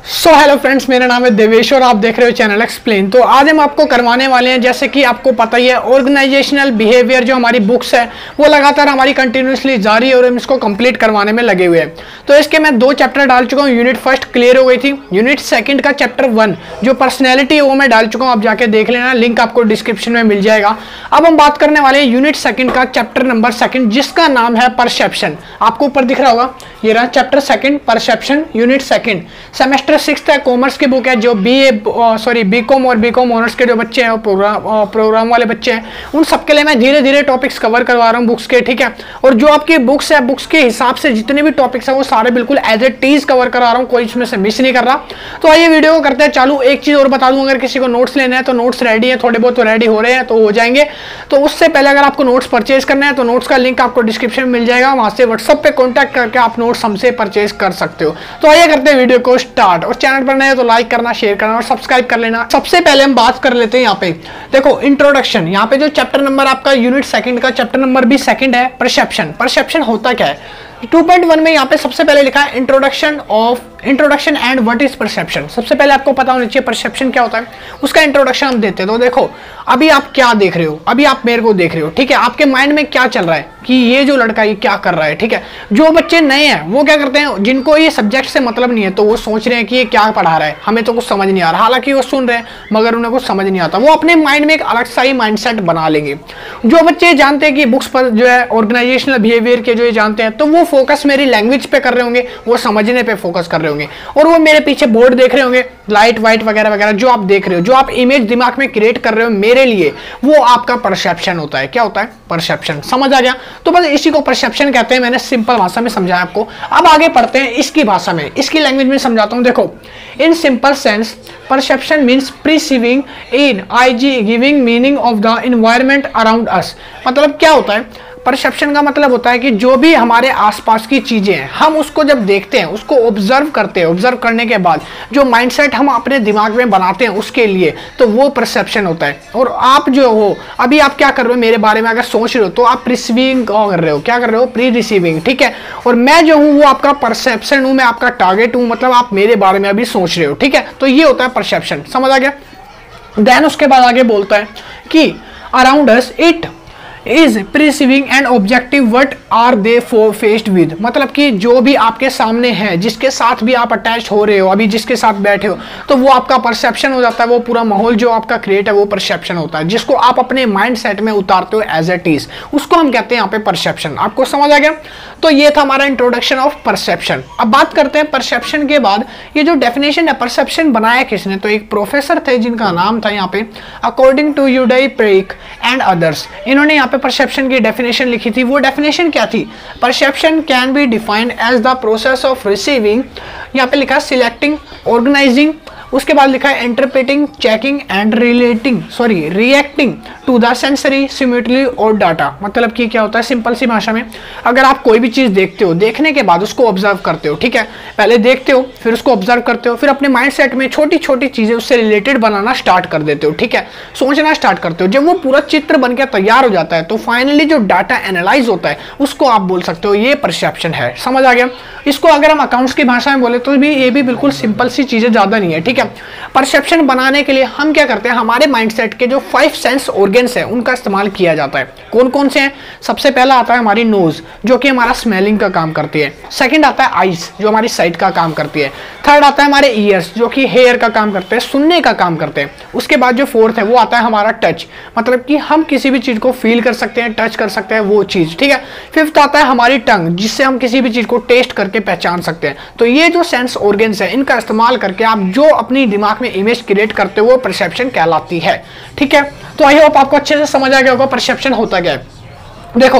Hello friends, मेरा नाम है देवेश और आप देख रहे हो चैनल एक्सप्लेन। तो आज हम आपको करवाने वाले हैं, जैसे कि आपको पता ही है, ऑर्गेनाइजेशनल बिहेवियर जो हमारी बुक्स है वो लगातार हमारी कंटिन्यूसली जारी है और हम इसको कंप्लीट करवाने में लगे हुए हैं। तो इसके मैं 2 चैप्टर डाल चुका हूँ। यूनिट फर्स्ट क्लियर हो गई थी। यूनिट सेकंड का चैप्टर 1 जो पर्सनैलिटी है वो मैं डाल चुका हूँ, आप जाके देख लेना, लिंक आपको डिस्क्रिप्शन में मिल जाएगा। अब हम बात करने वाले हैं यूनिट सेकंड का चैप्टर नंबर 2 जिसका नाम है परसेप्शन। आपको ऊपर दिख रहा होगा, ये रहा चैप्टर 2 परसेप्शन, यूनिट 2, सेमेस्टर 6 है, कॉमर्स की बुक है। जो बीकॉम और बीकॉम ऑनर्स के जो बच्चे हैं, प्रोग्राम वाले बच्चे हैं, उन सबके लिए मैं धीरे धीरे टॉपिक्स कवर करवा रहा हूँ बुक्स के, ठीक है। और जो आपकी बुक्स है, बुक्स के हिसाब से जितने भी टॉपिक्स हैं वो सारे बिल्कुल एज ए टीज कवर करा रहा हूँ, कोई इसमें से मिस नहीं कर रहा। तो आइए वीडियो को करते हैं चालू। एक चीज और बता दूं, अगर किसी को नोट्स लेना है तो नोट्स रेडी है, थोड़े बहुत तो रेडी हो रहे हैं, तो हो जाएंगे। तो उससे पहले अगर आपको नोट्स परचेज करना है तो नोट्स का लिंक आपको डिस्क्रिप्शन में मिल जाएगा, वहां से व्हाट्सएप पे कॉन्टैक्ट करके आप नोट्स हमसे परचेज कर सकते हो। तो आइए करते हैं वीडियो को स्टार्ट। और चैनल पर नए तो लाइक करना, शेयर करना और सब्सक्राइब कर लेना। सबसे पहले हम बात कर लेते हैं यहाँ पे, देखो इंट्रोडक्शन। यहाँ पे जो चैप्टर नंबर आपका यूनिट 2 का चैप्टर नंबर भी 2 है, परसेप्शन। परसेप्शन होता क्या है? 2.1 में यहाँ पे सबसे पहले लिखा है introduction and what is perception. सबसे पहले आपको पता होना चाहिए परसेप्शन क्या होता है, उसका इंट्रोडक्शन हम देते हैं। तो देखो, अभी आप क्या देख रहे हो, अभी आप मेरे को देख रहे हो, ठीक है। आपके माइंड में क्या चल रहा है कि ये जो लड़का ये क्या कर रहा है, ठीक है। जो बच्चे नए हैं वो क्या करते हैं, जिनको ये सब्जेक्ट से मतलब नहीं है, तो वो सोच रहे हैं कि ये क्या पढ़ा रहा है, हमें तो कुछ समझ नहीं आ रहा। हालांकि वो सुन रहे हैं मगर उन्हें कुछ समझ नहीं आता। वो अपने माइंड में एक अलग सा ही माइंडसेट बना लेंगे। जो बच्चे जानते हैं कि बुक्स पर जो है ऑर्गेनाइजेशनल बिहेवियर के जो ये जानते हैं, तो वो फोकस मेरी लैंग्वेज पे कर रहे होंगे, वो समझने पे फोकस कर रहे होंगे। और वो मेरे पीछे बोर्ड देख रहे होंगे, लाइट वाइट वगैरह वगैरह जो आप देख रहे हो, जो आप इमेज दिमाग में क्रिएट कर रहे हो मेरे लिए, वो आपका परसेप्शन होता है। क्या होता है? परसेप्शन। समझ आ गया? तो बस इसी को परसेप्शन कहते हैं। मैंने सिंपल भाषा में समझाया आपको। अब आगे पढ़ते हैं इसकी भाषा में, इसकी लैंग्वेज में समझाता हूं। देखो, in simple sense perception means perceiving in IG giving meaning of the environment around us. मतलब क्या होता है? परसेप्शन का मतलब होता है कि जो भी हमारे आसपास की चीजें हैं, हम उसको जब देखते हैं, उसको ऑब्जर्व करते हैं, ऑब्जर्व करने के बाद जो माइंडसेट हम अपने दिमाग में बनाते हैं उसके लिए, तो वो परसेप्शन होता है। और आप जो हो, अभी आप क्या कर रहे हो मेरे बारे में अगर सोच रहे हो, तो आप रिसीविंग कर रहे हो। क्या कर रहे हो? प्री रिसीविंग, ठीक है। और मैं जो हूँ वो आपका परसेप्शन हूँ, मैं आपका टारगेट हूँ, मतलब आप मेरे बारे में अभी सोच रहे हो, ठीक है। तो ये होता है परसेप्शन। समझ आ गया? देन उसके बाद आगे बोलता है कि around us it is perceiving and objective what are they faced with. मतलब कि जो भी आपके सामने है, जिसके साथ भी आप अटैच हो रहे हो, अभी जिसके साथ बैठे हो, तो वो आपका परसेप्शन हो जाता है। वो पूरा माहौल जो आपका क्रिएट है वो परसेप्शन होता है, जिसको आप अपने माइंड सेट में उतारते हो एज इट इज, उसको हम कहते हैं यहाँ पे परसेप्शन। आपको समझ आ गया? तो ये था हमारा इंट्रोडक्शन ऑफ परसेप्शन। अब बात करते हैं परसेप्शन के बाद, ये जो डेफिनेशन है, परसेप्शन बनाया किसने? तो एक प्रोफेसर थे जिनका नाम था यहाँ पे according to Udai Pareek and others. इन्होंने यहाँ पे परसेप्शन की डेफिनेशन लिखी थी। वो डेफिनेशन क्या थी? Perception can be defined as the process of receiving, यहाँ पे लिखा सिलेक्टिंग, ऑर्गेनाइजिंग, उसके बाद लिखा है interpreting, checking and reacting to the sensory stimuli और डाटा। मतलब कि क्या होता है सिंपल सी भाषा में, अगर आप कोई भी चीज देखते हो, देखने के बाद उसको ऑब्जर्व करते हो, ठीक है। पहले देखते हो, फिर उसको ऑब्जर्व करते हो, फिर अपने माइंडसेट में छोटी छोटी चीजें उससे रिलेटेड बनाना स्टार्ट कर देते हो, ठीक है। सोचना स्टार्ट करते हो। जब वो पूरा चित्र बन के तैयार हो जाता है, तो फाइनली जो डाटा एनालाइज होता है उसको आप बोल सकते हो ये परसेप्शन है। समझ आ गया? इसको अगर हम अकाउंट्स की भाषा में बोले तो भी ये भी बिल्कुल सिंपल सी चीजें, ज्यादा नहीं है, ठीक है। परसेप्शन बनाने के लिए हम क्या करते हैं, हमारे माइंडसेट के जो 5 सेंस ऑर्गन्स हैं उनका इस्तेमाल किया जाता है। कौन कौन से हैं? सबसे पहला आता है हमारी नोज, जो कि हमारा स्मेलिंग का काम करती है। सेकंड आता है आईज, जो हमारी साइट का काम करती है। थर्ड आता है हमारे ईयर्स, जो कि हेयर का काम करते हैं, सुनने का काम करते हैं। उसके बाद जो फोर्थ है वो आता है हमारा टच, मतलब कि हम किसी भी चीज को फील कर सकते हैं, टच कर सकते हैं वो चीज, ठीक है। फिफ्थ आता है हमारी टंग, जिससे हम किसी भी चीज को टेस्ट करके पहचान सकते हैं। तो ये जो सेंस ऑर्गन्स है, इनका इस्तेमाल करके आप जो अपनी दिमाग में इमेज क्रिएट करते हो वो परसेप्शन कहलाती है, ठीक है। तो आई होप आपको अच्छे से समझ आ गया होगा परसेप्शन होता क्या है। देखो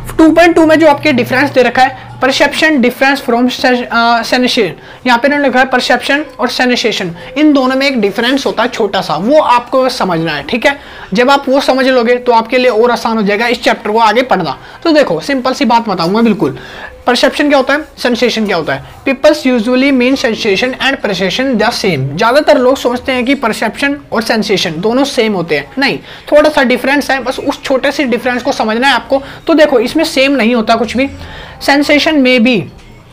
2.2 में जो आपके डिफरेंस दे रखा है, परसेप्शन डिफरेंस फ्रॉम सेंसेशन, यहाँ पे लिखा है परसेप्शन और सेंसेशन, इन दोनों में एक डिफरेंस होता है छोटा सा, वो आपको समझना है, ठीक है। जब आप वो समझ लोगे तो आपके लिए और आसान हो जाएगा इस चैप्टर को आगे पढ़ना। तो देखो सिंपल सी बात बताऊंगा बिल्कुल। परसेप्शन क्या होता है, सेंसेशन क्या होता है। Peoples usually mean sensation and perception the same. ज्यादातर लोग सोचते हैं कि परसेप्शन और सेंसेशन दोनों सेम होते हैं, नहीं, थोड़ा सा डिफरेंस है, बस उस छोटे से डिफरेंस को समझना है आपको। तो देखो इसमें सेम नहीं होता कुछ भी। सेंसेशन में भी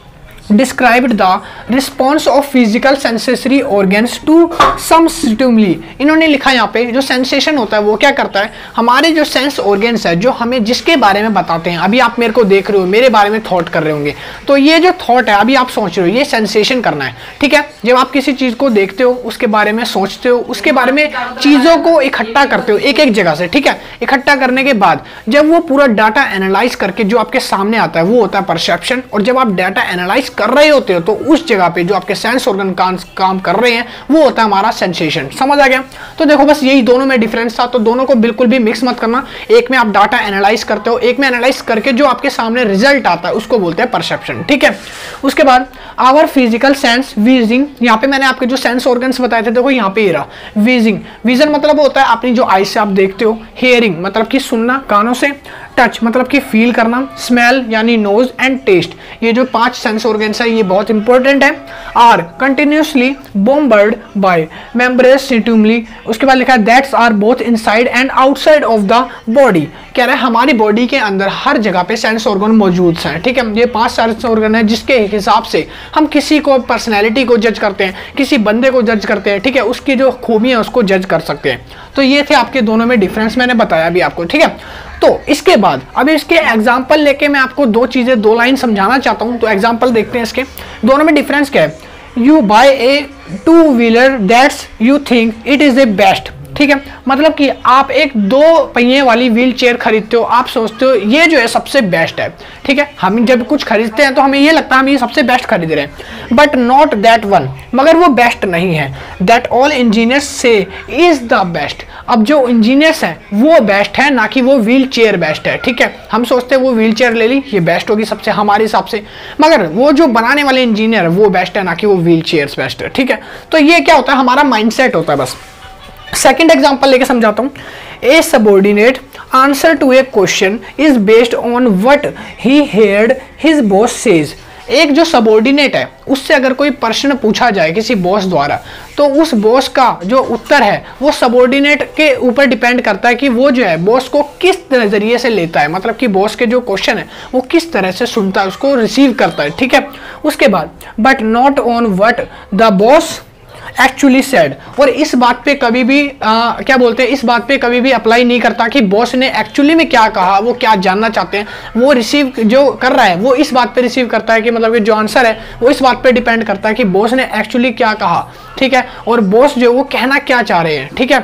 described the response of physical sensory organs to some stimuli। इन्होंने लिखा यहाँ पे जो सेंसेशन होता है वो क्या करता है, हमारे जो सेंस ऑर्गन्स है जो हमें जिसके बारे में बताते हैं। अभी आप मेरे को देख रहे हो, मेरे बारे में थॉट कर रहे होंगे, तो ये जो थॉट है अभी आप सोच रहे हो ये सेंसेशन करना है, ठीक है। जब आप किसी चीज को देखते हो, उसके बारे में सोचते हो, उसके बारे में चीजों को इकट्ठा करते हो एक एक जगह से, ठीक है। इकट्ठा करने के बाद जब वो पूरा डाटा एनालाइज करके जो आपके सामने आता है वो होता है परसेप्शन। और जब आप डाटा एनालाइज कर रहे होते हो तो उस जगह पे जो आपके सेंस ऑर्गन काम कर रहे हैं वो होता है हमारा सेंसेशन। समझ आ गया? तो देखो बस यही दोनों में डिफरेंस था, तो दोनों को बिल्कुल भी मिक्स मत करना। एक में आप डाटा एनालाइज करते हो, एक में एनालाइज करके जो आपके सामने रिजल्ट आता है उसको बोलते हैं परसेप्शन, ठीक है। उसके बाद आवर फिजिकल सेंस विजिंग, यहाँ पे मैंने आपके जो सेंस ऑर्गन्स बताए थे, देखो यहाँ पे ये रहा विजिंग। विजन मतलब होता है अपनी जो आई से आप देखते हो, हियरिंग मतलब कि सुनना कानों से, टच मतलब कि फील करना, स्मेल यानी नोज, एंड टेस्ट, ये जो 5 सेंस ऑर्गन्स है ये बहुत इंपॉर्टेंट है। Are continuously bombard by members stimuli, उसके बाद लिखा है that's are both inside and outside of the body. कह रहा है हमारी बॉडी के अंदर हर जगह पे सेंस ऑर्गन मौजूद हैं, ठीक है। ये 5 सेंस ऑर्गन है जिसके हिसाब से हम किसी को पर्सनैलिटी को जज करते हैं, किसी बंदे को जज करते हैं, ठीक है, उसकी जो खूबियां है उसको जज कर सकते हैं। तो ये थे आपके दोनों में डिफरेंस, मैंने बताया अभी आपको, ठीक है। तो इसके बाद अब इसके एग्जाम्पल लेके मैं आपको 2 चीजें 2 लाइन समझाना चाहता हूं। तो एग्जाम्पल देखते हैं इसके, दोनों में डिफरेंस क्या है। You buy a 2 wheeler that's you think it is a best, ठीक है। मतलब कि आप एक 2 पहिए वाली व्हील चेयर खरीदते हो, आप सोचते हो ये जो है सबसे बेस्ट है, ठीक है। हम जब कुछ खरीदते हैं तो हमें ये लगता है हम ये सबसे बेस्ट खरीद रहे हैं, बट नॉट दैट वन, मगर वो बेस्ट नहीं है। That all engineers say is the best, अब जो इंजीनियर्स हैं वो बेस्ट है, ना कि वो व्हील चेयर बेस्ट है, ठीक है। हम सोचते हैं वो व्हील चेयर ले ली, ये बेस्ट होगी सबसे हमारे हिसाब से, मगर वो जो बनाने वाले इंजीनियर वो बेस्ट है, ना कि वो व्हील चेयर्स बेस्ट है, ठीक है। तो ये क्या होता है, हमारा माइंडसेट होता है बस। सेकेंड एग्जाम्पल लेके समझाता हूं। A subordinate answer to a question is based on what he heard his boss says. एक जो सबॉर्डिनेट है उससे अगर कोई प्रश्न पूछा जाए किसी बॉस द्वारा, तो उस बॉस का जो उत्तर है वो सबॉर्डिनेट के ऊपर डिपेंड करता है कि वो जो है बॉस को किस नजरिए से लेता है, मतलब कि बॉस के जो क्वेश्चन है वो किस तरह से सुनता है, उसको रिसीव करता है, ठीक है। उसके बाद but not on what the boss actually said, और इस बात पे कभी भी क्या बोलते हैं, इस बात पे कभी भी अप्लाई नहीं करता कि बॉस ने एक्चुअली में क्या कहा, वो क्या जानना चाहते हैं। वो रिसीव जो कर रहा है वो इस बात पे रिसीव करता है कि मतलब कि जो आंसर है वो इस बात पे डिपेंड करता है कि बॉस ने एक्चुअली क्या कहा, ठीक है, और बॉस जो वो कहना क्या चाह रहे हैं, ठीक है।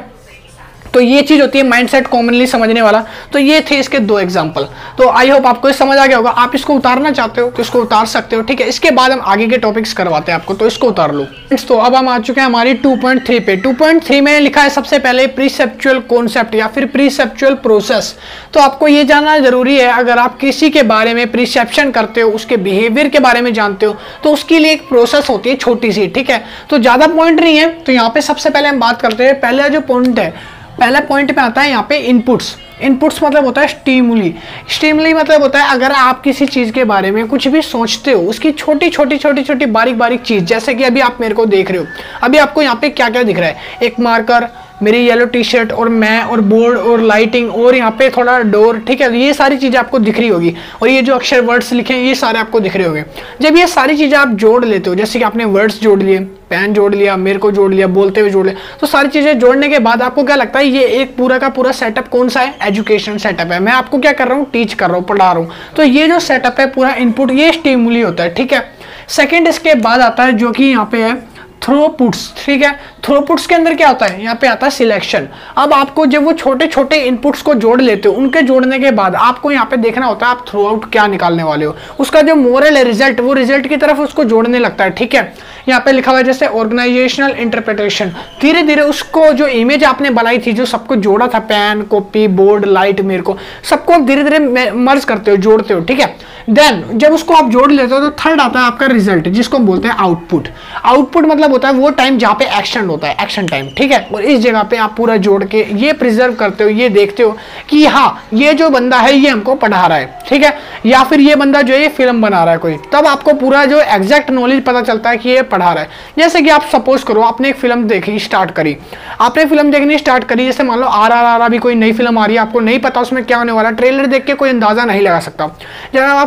तो ये चीज होती है माइंडसेट कॉमनली समझने वाला। तो ये थे इसके 2 एग्जांपल। तो आई होप आपको समझ आ गया होगा। आप इसको उतारना चाहते हो तो इसको उतार सकते हो, ठीक है। इसके बाद हम आगे के टॉपिक्स करवाते हैं आपको, तो इसको उतार लो। तो अब हम आ चुके हैं हमारी 2.3 पे। 2.3 में लिखा है सबसे पहले प्रीसेप्चुअल कॉन्सेप्ट या फिर प्रीसेप्चुअल प्रोसेस। तो आपको ये जानना जरूरी है, अगर आप किसी के बारे में प्रीसेप्शन करते हो, उसके बिहेवियर के बारे में जानते हो, तो उसके लिए एक प्रोसेस होती है छोटी सी, ठीक है। तो ज्यादा पॉइंट नहीं है। तो यहाँ पे सबसे पहले हम बात करते हैं, पहला जो पॉइंट है, पहला पॉइंट पे आता है यहाँ पे इनपुट्स। इनपुट्स मतलब होता है स्टिमुली। स्टिमुली मतलब होता है अगर आप किसी चीज के बारे में कुछ भी सोचते हो, उसकी छोटी छोटी बारीक बारीक चीज, जैसे कि अभी आप मेरे को देख रहे हो, अभी आपको यहाँ पे क्या क्या दिख रहा है, एक मार्कर, मेरी येलो टी शर्ट और मैं और बोर्ड और लाइटिंग और यहाँ पे थोड़ा डोर, ठीक है। ये सारी चीजें आपको दिख रही होगी, और ये जो अक्षर वर्ड्स लिखे हैं ये सारे आपको दिख रहे होंगे। जब ये सारी चीजें आप जोड़ लेते हो, जैसे कि आपने वर्ड्स जोड़ लिए, पेन जोड़ लिया, मेरे को जोड़ लिया, बोलते हुए जोड़ लिया, तो सारी चीजें जोड़ने के बाद आपको क्या लगता है, ये एक पूरा का पूरा सेटअप कौन सा है, एजुकेशन सेटअप है। मैं आपको क्या कर रहा हूँ, टीच कर रहा हूँ, पढ़ा रहा हूँ। तो ये जो सेटअप है पूरा इनपुट, ये स्टिमुली होता है, ठीक है। सेकेंड इसके बाद आता है जो कि यहाँ पे है थ्रोपुट्स, ठीक है। थ्रोपुट्स के अंदर क्या होता है, यहाँ पे आता है सिलेक्शन। अब आपको जब वो छोटे छोटे इनपुट्स को जोड़ लेते हो, उनके जोड़ने के बाद आपको यहाँ पे देखना होता है आप थ्रू आउट क्या निकालने वाले हो, उसका जो मोरल है, रिजल्ट, वो रिजल्ट की तरफ उसको जोड़ने लगता है, ठीक है। यहाँ पे लिखा हुआ है जैसे ऑर्गेनाइजेशनल इंटरप्रिटेशन, धीरे धीरे उसको जो इमेज आपने बनाई थी, जो सबको जोड़ा था, पेन, कॉपी, बोर्ड, लाइट, मेरे को सबको आप धीरे धीरे मर्ज करते हो, जोड़ते हो, ठीक है। देन जब उसको आप जोड़ लेते हो तो थर्ड आता है आपका रिजल्ट, जिसको हम बोलते हैं आउटपुट। आउटपुट मतलब होता है वो टाइम जहाँ पे एक्शन होता है, एक्शन टाइम, ठीक है। और इस जगह पे आप पूरा जोड़ के ये प्रिजर्व करते हो, ये देखते हो कि हाँ ये जो बंदा है ये हमको पढ़ा रहा है, ठीक है, या फिर ये बंदा जो है ये फिल्म बना रहा है कोई, तब आपको पूरा जो एग्जैक्ट नॉलेज पता चलता है कि ये पढ़ा रहा है। जैसे कि आप सपोज करो आपने एक फिल्म देखी स्टार्ट करी, आपने फिल्म देखनी स्टार्ट करी, जैसे मान लो RRR अभी कोई नई फिल्म आ रही है, आपको नहीं पता उसमें क्या होने वाला, ट्रेलर देख के कोई अंदाजा नहीं लगा सकता। जब आप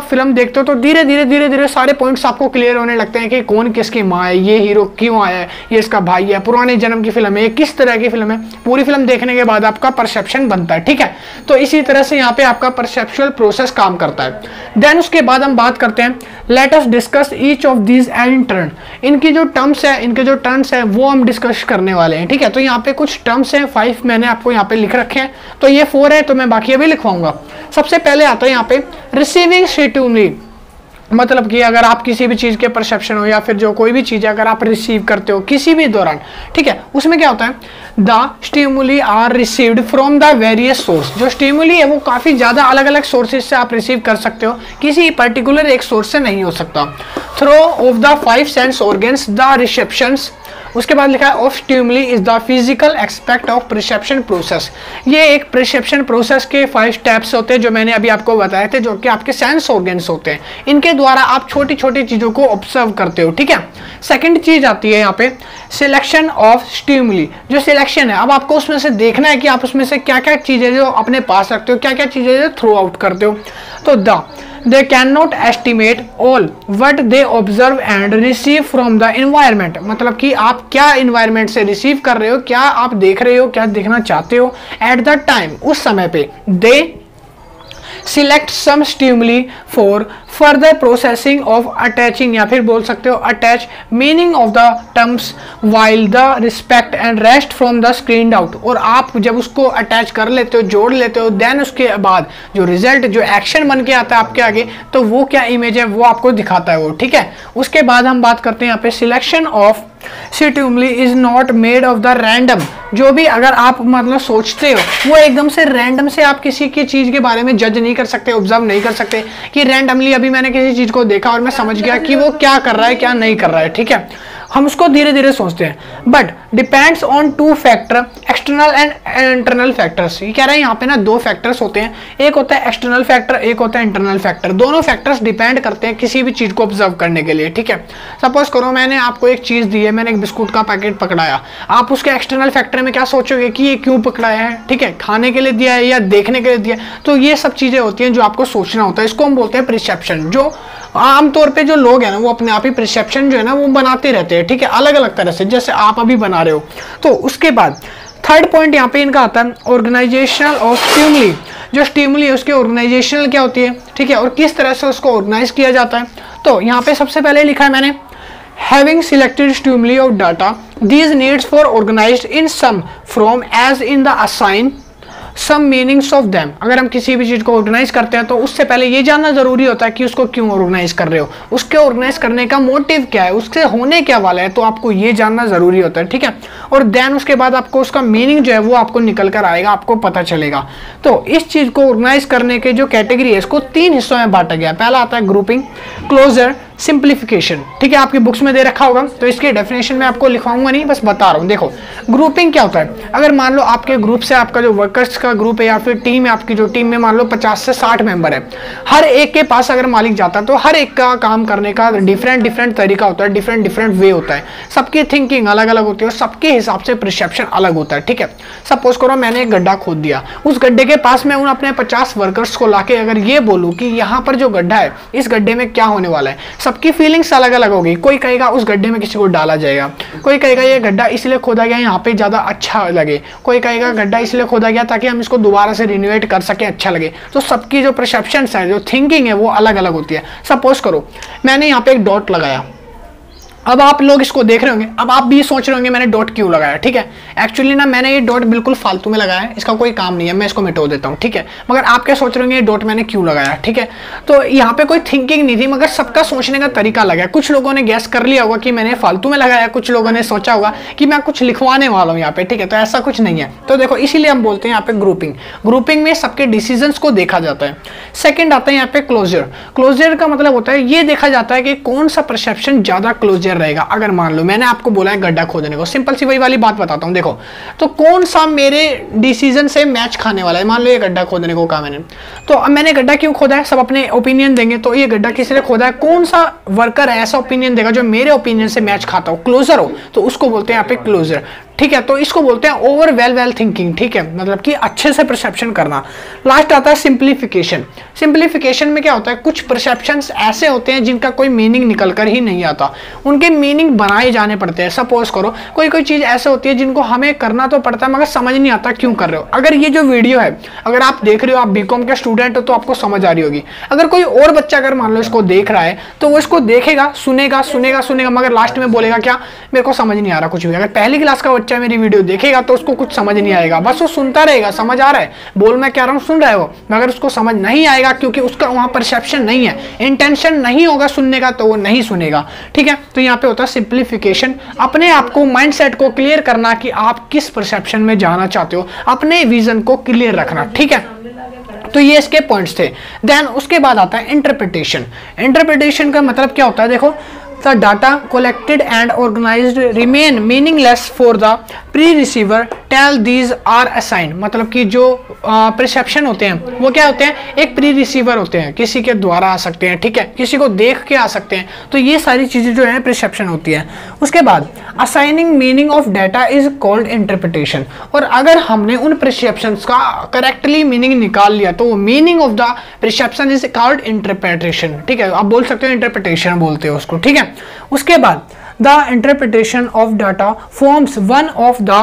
फिल्म देखते हो तो धीरे धीरे सारे पॉइंट्स आपको क्लियर होने लगते हैं कि कौन किसकी माँ है, ये हीरो क्यों आया है, ये इसका भाई है, पुराने जन्म की फिल्म है, ये किस तरह की फिल्म है। पूरी फिल्म देखने के बाद आपका परसेप्शन बनता है, ठीक है। तो इसी तरह से यहाँ पे आपका परसेप्चुअल प्रोसेस काम करता है। देन उसके बाद हम बात करते हैं, let us discuss each of these in turn. इनकी जो टर्म्स है, इनके जो टर्म्स है वो हम डिस्कस करने वाले हैं, ठीक है। तो यहाँ पे कुछ टर्म्स हैं, 5 मैंने आपको यहाँ पे लिख रखे हैं, तो ये 4 है तो मैं बाकी अभी लिखवाऊंगा। सबसे पहले आता है यहाँ पे रिसीविंग स्टिमुली, मतलब कि अगर आप किसी भी चीज़ के परसेप्शन हो या फिर जो कोई भी चीज़ है अगर आप रिसीव करते हो किसी भी दौरान, ठीक है, उसमें क्या होता है, the stimuli are received from the various source. जो स्टिमुली है वो काफ़ी ज़्यादा अलग अलग सोर्सेज से आप रिसीव कर सकते हो, किसी पर्टिकुलर एक सोर्स से नहीं हो सकता। Through of the 5 sense organs the receptions, उसके बाद लिखा है of stimuli is the physical aspect of perception process. ये एक परसेप्शन प्रोसेस के 5 स्टेप्स होते हैं जो मैंने अभी आपको बताए थे, जो कि आपके सेंस ऑर्गन्स होते हैं, इनके द्वारा आप छोटी छोटी चीज़ों को ऑब्जर्व करते हो, ठीक है। सेकंड चीज़ आती है यहाँ पे सिलेक्शन ऑफ स्टिमुली। जो सिलेक्शन है, अब आपको उसमें से देखना है कि आप उसमें से क्या क्या चीज़ें जो अपने पास रखते हो, क्या क्या चीज़ें जो थ्रू आउट करते हो। तो they cannot estimate all what they observe and receive from the environment, मतलब कि आप क्या environment से receive कर रहे हो, क्या आप देख रहे हो, क्या देखना चाहते हो at the time, उस समय पे they select some stimuli for further processing of attaching, या फिर बोल सकते हो attach meaning of the terms while the respect and rest from the screened out। और आप जब उसको अटैच कर लेते हो, जोड़ लेते हो, देन उसके बाद जो रिजल्ट, जो एक्शन बन के आता है आपके आगे, तो वो क्या इमेज है वो आपको दिखाता है वो, ठीक है। उसके बाद हम बात करते हैं यहाँ पे selection of stimuli is not made of the random. जो भी अगर आप मतलब सोचते हो वो एकदम से रैंडम से आप किसी की चीज़ के बारे में जज नहीं कर सकते, ऑब्जर्व नहीं कर सकते कि रैंडमली अभी मैंने किसी चीज़ को देखा और मैं समझ गया कि वो क्या कर रहा है क्या नहीं कर रहा है, ठीक है। हम उसको धीरे धीरे सोचते हैं, but depends on 2 factor, external and internal factors. ये कह रहे हैं यहाँ पे ना 2 फैक्टर्स होते हैं, एक होता है एक्सटर्नल फैक्टर, एक होता है इंटरनल फैक्टर। दोनों फैक्टर्स डिपेंड करते हैं किसी भी चीज़ को ऑब्जर्व करने के लिए, ठीक है। सपोज करो मैंने आपको एक चीज़ दी है, मैंने एक बिस्कुट का पैकेट पकड़ाया, आप उसके एक्सटर्नल फैक्टर में क्या सोचोगे कि ये क्यों पकड़ाया है, ठीक है, खाने के लिए दिया है या देखने के लिए दिया है। तो ये सब चीज़ें होती हैं जो आपको सोचना होता है, इसको हम बोलते हैं परसेप्शन। जो आमतौर पे जो लोग हैं ना वो अपने आप ही परसेप्शन जो है ना वो बनाते रहते हैं, ठीक है, अलग अलग तरह से, जैसे आप अभी बना रहे हो। तो उसके बाद थर्ड पॉइंट यहाँ पे इनका आता है ऑर्गेनाइजेशनल ऑफ स्टिमुली। जो स्टिमुली है उसकी ऑर्गेनाइजेशनल क्या होती है, ठीक है, और किस तरह से उसको ऑर्गेनाइज किया जाता है। तो यहाँ पे सबसे पहले लिखा है मैंने having selected stimuli of data, these needs for organized in sum from as in the assign some meanings of them। अगर हम किसी भी चीज़ को ऑर्गेनाइज करते हैं तो उससे पहले ये जानना जरूरी होता है कि उसको क्यों ऑर्गेनाइज कर रहे हो, उसके ऑर्गेनाइज करने का मोटिव क्या है, उससे होने क्या वाला है, तो आपको ये जानना जरूरी होता है, ठीक है। और देन उसके बाद आपको उसका मीनिंग जो है वो आपको निकल कर आएगा, आपको पता चलेगा। तो इस चीज़ को ऑर्गेनाइज करने के जो कैटेगरी है इसको 3 हिस्सों में बांटा गया। पहला आता है ग्रुपिंग, क्लोजर, सिंप्लीफिकेशन, ठीक है, आपकी बुक्स में दे रखा होगा, तो इसकी डेफिनेशन में आपको लिखवाऊंगा नहीं, बस बता रहा हूँ। देखो ग्रुपिंग क्या होता है, अगर मान लो आपके ग्रुप से, आपका जो वर्कर्स का ग्रुप है या फिर टीम है, आपकी जो टीम में मान लो 50 से 60 मेंबर है, हर एक के पास अगर मालिक जाता है तो हर एक का काम करने का डिफरेंट तरीका होता है, डिफरेंट वे होता है, सबकी थिंकिंग अलग अलग होती है और सबके हिसाब से परसेप्शन अलग होता है, ठीक है। सपोज करो मैंने एक गड्ढा खोद दिया, उस गड्ढे के पास मैं उन अपने 50 वर्कर्स को लाके अगर ये बोलूँ कि यहाँ पर जो गड्ढा है इस गड्ढे में क्या होने वाला है, सबकी फीलिंग्स अलग अलग होगी। कोई कहेगा उस गड्ढे में किसी को डाला जाएगा, कोई कहेगा ये गड्ढा इसलिए खोदा गया यहाँ पे ज़्यादा अच्छा लगे, कोई कहेगा गड्ढा इसलिए खोदा गया ताकि हम इसको दोबारा से रिनोवेट कर सके, अच्छा लगे। तो सबकी जो परसेप्शंस है, जो थिंकिंग है वो अलग अलग होती है। सपोज करो मैंने यहाँ पे एक डॉट लगाया, अब आप लोग इसको देख रहे होंगे, अब आप भी सोच रहे होंगे मैंने डॉट क्यों लगाया, ठीक है। एक्चुअली ना मैंने ये डॉट बिल्कुल फालतू में लगाया है, इसका कोई काम नहीं है, मैं इसको मिटा देता हूँ, ठीक है। मगर आप क्या सोच रहे होंगे ये डॉट मैंने क्यों लगाया, ठीक है। तो यहाँ पे कोई थिंकिंग नहीं थी, मगर सबका सोचने का तरीका अलग है। कुछ लोगों ने गैस कर लिया होगा कि मैंने फालतू में लगाया, कुछ लोगों ने सोचा होगा कि मैं कुछ लिखवाने वाला हूँ यहाँ पे, ठीक है। तो ऐसा कुछ नहीं है। तो देखो इसीलिए हम बोलते हैं यहाँ पे ग्रुपिंग। ग्रुपिंग में सबके डिसीजंस को देखा जाता है। सेकेंड आता है यहाँ पे क्लोजर। क्लोजर का मतलब होता है ये देखा जाता है कि कौन सा परसेप्शन ज्यादा क्लोजर रहेगा। अगर मान लो मैंने आपको बोला है गड्ढा खोदने को, सिंपल सी वही वाली बात बताता हूँ। देखो तो कौन सा मेरे डिसीजन से मैच खाने वाला है। मान लो ये गड्ढा खोदने को कहा मैंने, तो अब मैंने गड्ढा क्यों खोदा है, सब अपने ओपिनियन देंगे। तो ये गड्ढा किसी ने खोदा है, कौन सा वर्कर है ऐसा ओपिनियन देगा जो मेरे ओपिनियन से मैच खाता हो, क्लोजर हो, तो उसको बोलते हैं यहाँ पे क्लोजर, ठीक है। तो इसको बोलते हैं ओवर वेल थिंकिंग, ठीक है, मतलब कि अच्छे से परसेप्शन करना। लास्ट आता है सिंप्लीफिकेशन। सिंप्लीफिकेशन में क्या होता है, कुछ परसेप्शंस ऐसे होते हैं जिनका कोई मीनिंग निकल कर ही नहीं आता, उनके मीनिंग बनाए जाने पड़ते हैं। सपोज करो कोई चीज ऐसे होती है जिनको हमें करना तो पड़ता है मगर समझ नहीं आता क्यों कर रहे हो। अगर ये जो वीडियो है अगर आप देख रहे हो, आप बीकॉम के स्टूडेंट हो तो आपको समझ आ रही होगी। अगर कोई और बच्चा अगर मान लो इसको देख रहा है तो वो इसको देखेगा, सुनेगा मगर लास्ट में बोलेगा क्या, मेरे को समझ नहीं आ रहा कुछ भी। अगर पहली क्लास का बच्चा मेरी वीडियो देखेगा तो उसको कुछ समझ नहीं आएगा, बस वो सुनता रहेगा, समझ आ रहा है, बोल मैं क्या रहा हूँ सुन रहा है वो, मगर उसको समझ नहीं आएगा क्योंकि उसका वहां परसेप्शन नहीं है, इंटेंशन नहीं होगा सुनने का तो वो नहीं सुनेगा, ठीक है। तो यहाँ पे होता है सिंप्लीफिकेशन, अपने आप को माइंडसेट को क्लियर करना कि आप किस परसेप्शन में जाना चाहते हो, अपने विजन को क्लियर रखना, ठीक है। तो ये इसके पॉइंट्स थे। देन उसके बाद आता है इंटरप्रिटेशन। इंटरप्रिटेशन का मतलब क्या होता है, देखो, the data collected and organized remain meaningless for the pre-receiver till these are assigned। मतलब कि जो परसेप्शन होते हैं वो क्या होते हैं, एक प्री रिसीवर होते हैं, किसी के द्वारा आ सकते हैं, ठीक है, किसी को देख के आ सकते हैं। तो ये सारी चीजें जो है परसेप्शन होती है। उसके बाद assigning meaning of data is called interpretation. और अगर हमने उन परसेप्शंस का करेक्टली मीनिंग निकाल लिया तो वो meaning of the perception is called interpretation, ठीक है। आप बोल सकते हो इंटरप्रिटेशन बोलते हो उसको, ठीक है। उसके बाद the interpretation of data forms one of the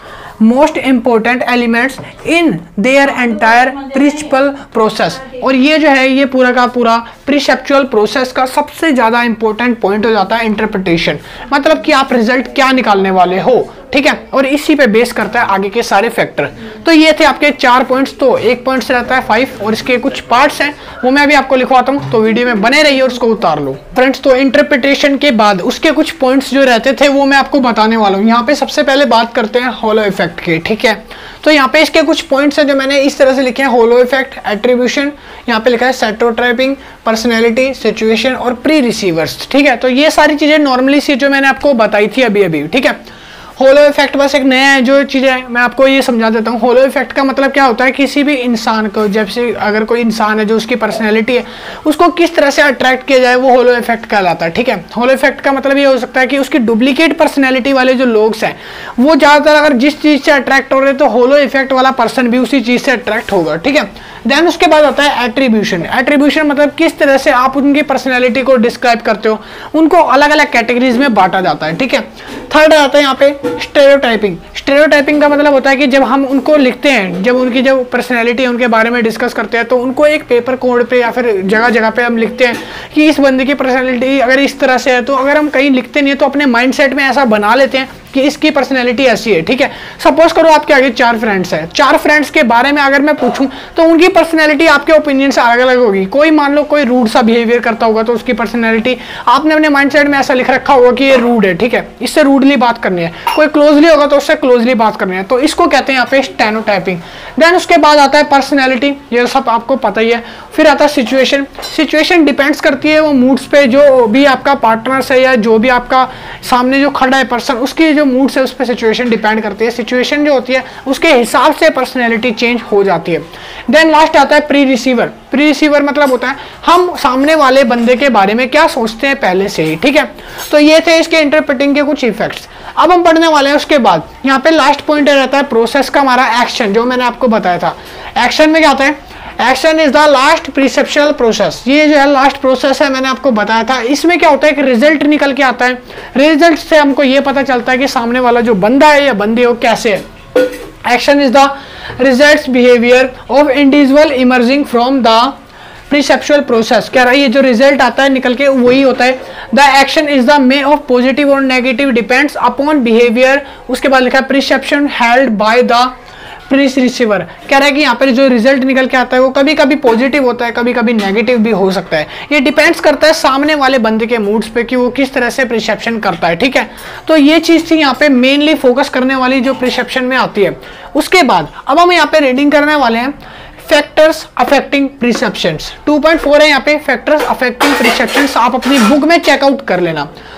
most important elements in their entire principal process. और ये जो है ये पूरा का पूरा प्रिसेप्चुअल प्रोसेस का सबसे ज्यादा इंपॉर्टेंट पॉइंट हो जाता है इंटरप्रिटेशन। मतलब कि आप रिजल्ट क्या निकालने वाले हो, ठीक है, और इसी पे बेस करता है आगे के सारे फैक्टर। तो ये थे आपके 4 पॉइंट्स। तो एक पॉइंट से रहता है 5 और इसके कुछ पार्ट्स हैं वो मैं अभी आपको लिखवाता हूँ, तो वीडियो में बने रहिए और उसको उतार लो फ्रेंड्स। तो इंटरप्रिटेशन के बाद उसके कुछ पॉइंट्स जो रहते थे वो मैं आपको बताने वाला हूँ। यहाँ पे सबसे पहले बात करते हैं होलो इफेक्ट के, ठीक है। तो यहाँ पे इसके कुछ पॉइंट्स हैं जो मैंने इस तरह से लिखे हैं, होलो इफेक्ट, एट्रीब्यूशन, यहाँ पे लिखा है सेटोट्राइपिंग, पर्सनैलिटी, सिचुएशन और प्री रिसीवर्स, ठीक है। तो ये सारी चीजें नॉर्मली सी जो मैंने आपको बताई थी अभी, ठीक है। होलो इफेक्ट बस एक नया है जो चीज़ है, मैं आपको ये समझा देता हूँ। होलो इफेक्ट का मतलब क्या होता है, किसी भी इंसान को, जैसे अगर कोई इंसान है जो उसकी पर्सनैलिटी है उसको किस तरह से अट्रैक्ट किया जाए वो होलो इफेक्ट कहलाता है, ठीक है। होलो इफेक्ट का मतलब ये हो सकता है कि उसकी डुप्लीकेट पर्सनैलिटी वाले जो लोग हैं वो ज़्यादातर अगर जिस चीज़ से अट्रैक्ट हो रहे हैं तो होलो इफेक्ट वाला पर्सन भी उसी चीज़ से अट्रैक्ट होगा, ठीक है। देन उसके बाद आता है एट्रीब्यूशन। एट्रीब्यूशन मतलब किस तरह से आप उनकी पर्सनैलिटी को डिस्क्राइब करते हो, उनको अलग अलग कैटेगरीज में बांटा जाता है, ठीक है। थर्ड आता है यहाँ पे स्टेरियोटाइपिंग। स्टेरियोटाइपिंग का मतलब होता है कि जब हम उनको लिखते हैं, जब उनकी जो पर्सनैलिटी है उनके बारे में डिस्कस करते हैं तो उनको एक पेपर कोड पे या फिर जगह जगह पे हम लिखते हैं कि इस बंदे की पर्सनैलिटी अगर इस तरह से है, तो अगर हम कहीं लिखते नहीं है तो अपने माइंडसेट में ऐसा बना लेते हैं कि इसकी पर्सनैलिटी ऐसी है, ठीक है। सपोज करो आपके आगे 4 फ्रेंड्स हैं, 4 फ्रेंड्स के बारे में अगर मैं पूछूं तो उनकी पर्सनैलिटी आपके ओपिनियन से अलग अलग होगी। कोई मान लो कोई रूड सा बिहेवियर करता होगा तो उसकी पर्सनैलिटी आपने अपने माइंडसेट में ऐसा लिख रखा होगा कि ये रूड है, ठीक है, इससे रूडली बात करनी है। कोई क्लोजली होगा तो उससे क्लोजली बात करनी है, तो इसको कहते हैं यहाँ पे स्टेनोटाइपिंग। देन उसके बाद आता है पर्सनैलिटी, ये सब आपको पता ही है। फिर आता है सिचुएशन। सिचुएशन डिपेंड्स करती है वो मूड्स पे, जो भी आपका पार्टनर्स है या जो भी आपका सामने जो खड़ा है पर्सन, उसकी जो मूड से उस पर सिचुएशन डिपेंड करती है। सिचुएशन जो होती है उसके हिसाब से पर्सनैलिटी चेंज हो जाती है। देन लास्ट आता है प्री रिसीवर। प्री रिसीवर मतलब होता है हम सामने वाले बंदे के बारे में क्या सोचते हैं पहले से ही, ठीक है। तो ये थे इसके इंटरप्रेटिंग के कुछ इफेक्ट्स। अब हम पढ़ने वाले हैं उसके बाद यहाँ पे लास्ट पॉइंट रहता है प्रोसेस का हमारा एक्शन, जो मैंने आपको बताया था। एक्शन में क्या होता है, action is the last perceptional process. ये जो है लास्ट प्रोसेस है, मैंने आपको बताया था। इसमें क्या होता है कि रिजल्ट निकल के आता है, रिजल्ट से हमको ये पता चलता है कि सामने वाला जो बंदा है या बंदी हो कैसे है। Action is the results behaviour of individual emerging from the perceptual process. कह रहा है ये जो रिजल्ट आता है निकल के वही होता है। The action is the may of positive और नेगेटिव डिपेंड्स अपॉन बिहेवियर। उसके बाद लिखा है perception held by the perceiver. कह रहा है कि यहाँ पर जो रिजल्ट निकल के आता है वो कभी कभी पॉजिटिव होता है, कभी कभी नेगेटिव भी हो सकता है। ये डिपेंड्स करता है सामने वाले बंदे के मूड्स पे कि वो किस तरह से प्रिसेप्शन करता है, ठीक है। तो ये चीज थी यहाँ पे मेनली फोकस करने वाली जो प्रिसेप्शन में आती है। उसके बाद अब हम यहाँ पे रीडिंग करने वाले हैं फैक्टर्स अफेक्टिंग प्रिसेप्शंस। 2.4 है यहाँ पे फैक्टर्स अफेक्टिंग प्रिसेप्शंस। आप अपनी बुक में चेकआउट कर लेना।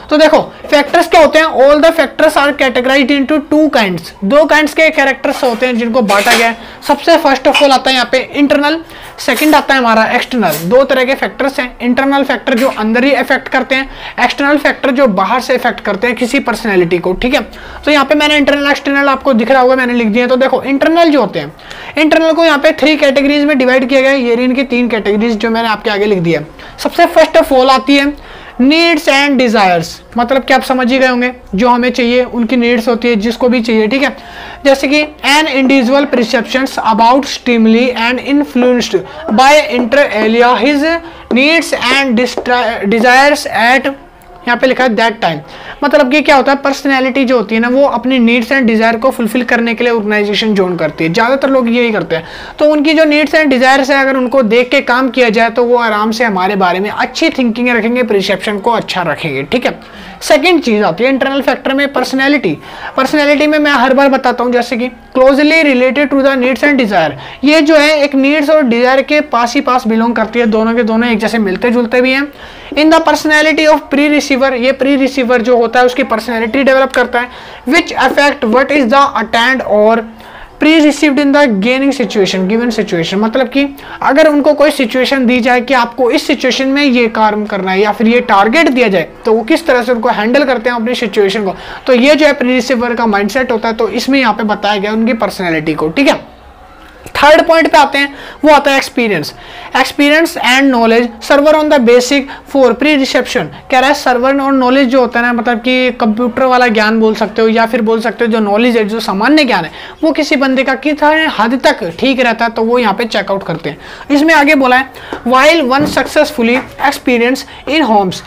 तो देखो फैक्टर्स क्या होते हैं, all the factors are categorised into two kinds, दो काइंड्स के कैरेक्टर्स होते हैं जिनको बांटा गया है। सबसे फर्स्ट ऑफ ऑल आता है यहाँ पे इंटरनल, सेकंड आता है हमारा एक्सटर्नल। दो तरह के फैक्टर्स हैं, इंटरनल फैक्टर जो अंदर ही इफेक्ट करते हैं, एक्सटर्नल फैक्टर जो बाहर से इफेक्ट करते हैं किसी पर्सनैलिटी को, ठीक है। तो यहाँ पे मैंने इंटरनल एक्सटर्नल आपको दिख रहा होगा, मैंने लिख दिया। तो देखो इंटरनल जो होते हैं, इंटरनल को यहाँ पे 3 कैटेगरीज में डिवाइड किया गया है। ये इनकी 3 कैटेगरीज जो मैंने आपके आगे लिख दिया। सबसे फर्स्ट ऑफ ऑल आती है नीड्स एंड डिजायर्स, मतलब कि आप समझ ही गए होंगे, जो हमें चाहिए उनकी नीड्स होती है, जिसको भी चाहिए, ठीक है। जैसे कि an individual perceptions about stimuli and influenced by inter alia his needs and desires at, यहाँ पे लिखा है दैट टाइम। मतलब कि क्या होता है, पर्सनैलिटी जो होती है ना, वो अपनी नीड्स एंड डिजायर को फुलफिल करने के लिए ऑर्गेनाइजेशन ज्वाइन करती है। ज्यादातर लोग यही करते हैं। तो उनकी जो नीड्स एंड डिजायर्स है, अगर उनको देख के काम किया जाए तो वो आराम से हमारे बारे में अच्छी थिंकिंग रखेंगे, परसेप्शन को अच्छा रखेंगे, ठीक है। सेकेंड चीज आती है इंटरनल फैक्टर में पर्सनैलिटी। पर्सनैलिटी में मैं हर बार बताता हूँ, जैसे कि closely related to the needs and desire. ये जो है एक नीड्स और डिजायर के पास ही पास बिलोंग करती है, दोनों के दोनों एक जैसे मिलते जुलते भी हैं। In the personality of perceiver, ये प्री रिसीवर जो होता है उसकी पर्सनैलिटी डेवलप करता है, which affect what is the attend और perceived in the gaining situation, given situation. मतलब कि अगर उनको कोई सिचुएशन दी जाए कि आपको इस सिचुएशन में ये काम करना है या फिर ये टारगेट दिया जाए, तो वो किस तरह से उनको हैंडल करते हैं अपनी सिचुएशन को। तो ये जो है प्री रिसीवर का माइंडसेट होता है। तो इसमें यहाँ पे बताया गया उनकी पर्सनैलिटी को, ठीक है। थर्ड पॉइंट पे आते हैं, वो आता है experience. Experience and knowledge server on the basic for perception. कह रहा है सर्वर और नॉलेज जो होता है ना, मतलब कि कंप्यूटर वाला ज्ञान बोल सकते हो या फिर बोल सकते हो जो नॉलेज है, जो सामान्य ज्ञान है, वो किसी बंदे का कितने हद तक ठीक रहता है, तो वो यहाँ पे चेकआउट करते हैं। इसमें आगे बोला है while one successfully experience in homes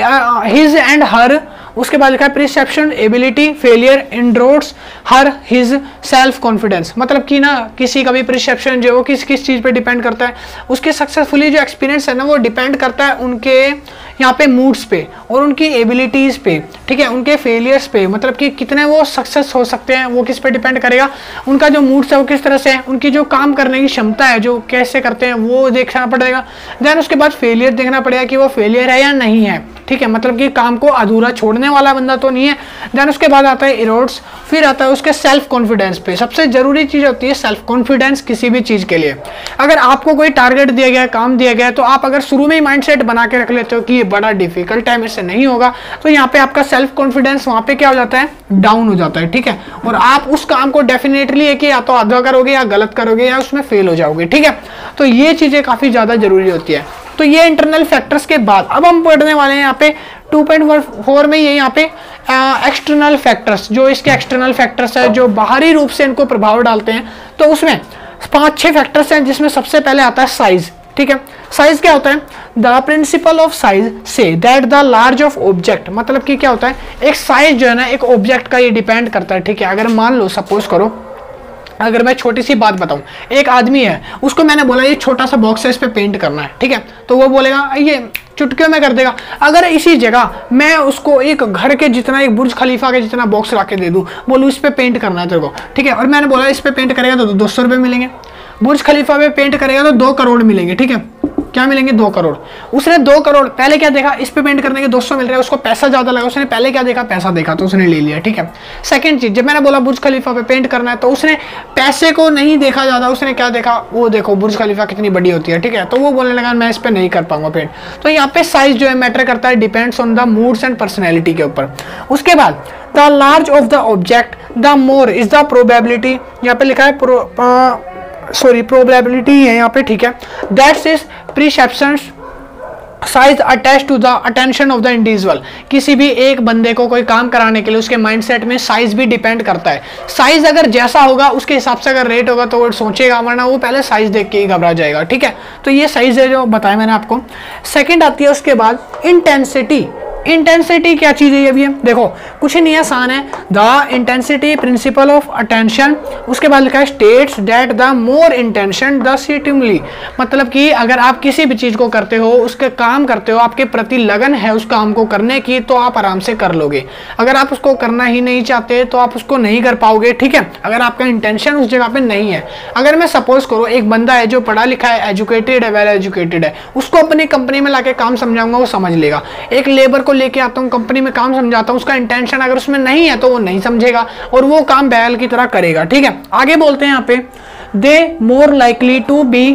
his and her, उसके बाद लिखा है perception ability failure intrudes her his self confidence. मतलब कि ना किसी का भी प्रिसेप्शन जो है वो किस किस चीज़ पे डिपेंड करता है, उसके सक्सेसफुली जो एक्सपीरियंस है ना वो डिपेंड करता है उनके यहाँ पे मूड्स पे और उनकी एबिलिटीज़ पे, ठीक है, उनके फेलियर्स पे। मतलब कि कितने वो सक्सेस हो सकते हैं वो किस पे डिपेंड करेगा, उनका जो मूड्स है वो किस तरह से है, उनकी जो काम करने की क्षमता है जो कैसे करते हैं वो देखना पड़ेगा। देन उसके बाद फेलियर देखना पड़ेगा कि वो फेलियर है या नहीं है, ठीक है, मतलब कि काम को अधूरा छोड़ने वाला बंदा तो नहीं है। देन उसके बाद आता है इरोड्स, फिर आता है उसके सेल्फ कॉन्फिडेंस पे। सबसे जरूरी चीज होती है सेल्फ कॉन्फिडेंस किसी भी चीज के लिए। अगर आपको कोई टारगेट दिया गया, काम दिया गया, तो आप अगर शुरू में ही माइंडसेट बना के रख लेते हो कि ये बड़ा डिफिकल्ट है, इससे नहीं होगा, तो यहाँ पे आपका सेल्फ कॉन्फिडेंस वहां पे क्या हो जाता है, डाउन हो जाता है, ठीक है। और आप उस काम को डेफिनेटली है कि या तो आधा करोगे या गलत करोगे या उसमें फेल हो जाओगे, ठीक है। तो ये चीजें काफी ज्यादा जरूरी होती है। तो ये इंटरनल फैक्टर्स के बाद अब हम पढ़ने वाले हैं यहाँ पे 2.4 में ये यहाँ पे एक्सटर्नल फैक्टर्स, जो इसके एक्सटर्नल फैक्टर्स है जो बाहरी रूप से इनको प्रभाव डालते हैं। तो उसमें 5-6 फैक्टर्स हैं, जिसमें सबसे पहले आता है साइज, ठीक है। साइज क्या होता है, the principle of size says that the large of object. मतलब कि क्या होता है, एक साइज जो है ना एक ऑब्जेक्ट का ये डिपेंड करता है, ठीक है। अगर मान लो सपोज करो, अगर मैं छोटी सी बात बताऊं, एक आदमी है, उसको मैंने बोला ये छोटा सा बॉक्स है, इस पे पेंट करना है, ठीक है, तो वो बोलेगा ये चुटकियों में कर देगा। अगर इसी जगह मैं उसको एक घर के जितना, एक बुर्ज खलीफा के जितना बॉक्स ला के दे दूं, बोलूँ इस पे पेंट करना है तेरे को, ठीक है, और मैंने बोला इस पे पेंट करेगा तो 200 रुपये मिलेंगे, बुर्ज खलीफा पे पेंट करेगा तो 2 करोड़ मिलेंगे, ठीक है, क्या मिलेंगे, 2 करोड़। उसने 2 करोड़ पहले क्या देखा, इस पे पेंट करने के 200 मिल रहा है, उसको पैसा ज्यादा लगा, उसने पहले क्या देखा, पैसा देखा, तो उसने ले लिया, ठीक है। सेकंड चीज, जब मैंने बोला बुर्ज खलीफा पे पेंट करना है, तो उसने पैसे को नहीं देखा ज्यादा, उसने क्या देखा, वो देखो बुर्ज खलीफा कितनी बड़ी होती है, ठीक है, तो वो बोलने लगा मैं इस पे नहीं कर पाऊंगा पेंट। तो यहाँ पे साइज जो है मैटर करता है, depends on the moods and personality के ऊपर। उसके बाद the large of the object the more is the probability, यहाँ पे लिखा है प्रोबेबिलिटी है यहाँ पे, ठीक है, that's is perceptions size attach to the attention of the individual. किसी भी एक बंदे को कोई काम कराने के लिए उसके माइंडसेट में साइज भी डिपेंड करता है। साइज अगर जैसा होगा उसके हिसाब से अगर रेट होगा तो वो सोचेगा, वरना वो पहले साइज देख के ही घबरा जाएगा, ठीक है। तो ये साइज है जो बताया मैंने आपको। सेकंड आती है उसके बाद इंटेंसिटी। इंटेंसिटी क्या चीज है, ये भी है, देखो कुछ ही नहीं आसान है, the intensity principle of attention. उसके बाद लिखा है states that the more intention the stimuli. मतलब कि अगर आप किसी भी चीज को करते हो, उसके काम करते हो, आपके प्रति लगन है उस काम को करने की, तो आप आराम से कर लोगे। अगर आप उसको करना ही नहीं चाहते तो आप उसको नहीं कर पाओगे, ठीक है, अगर आपका इंटेंशन उस जगह पे नहीं है। अगर मैं सपोज करो एक बंदा है जो पढ़ा लिखा है, एजुकेटेड है, वेल एजुकेटेड है, उसको अपनी कंपनी में लाके काम समझाऊंगा, वो समझ लेगा। एक लेबर को लेके आता हूँ, कंपनी में काम समझाता हूँ, उसका इंटेंशन अगर उसमें नहीं है तो वो नहीं समझेगा और वो काम बैल की तरह करेगा। ठीक है, आगे बोलते हैं यहाँ पे, they more likely to be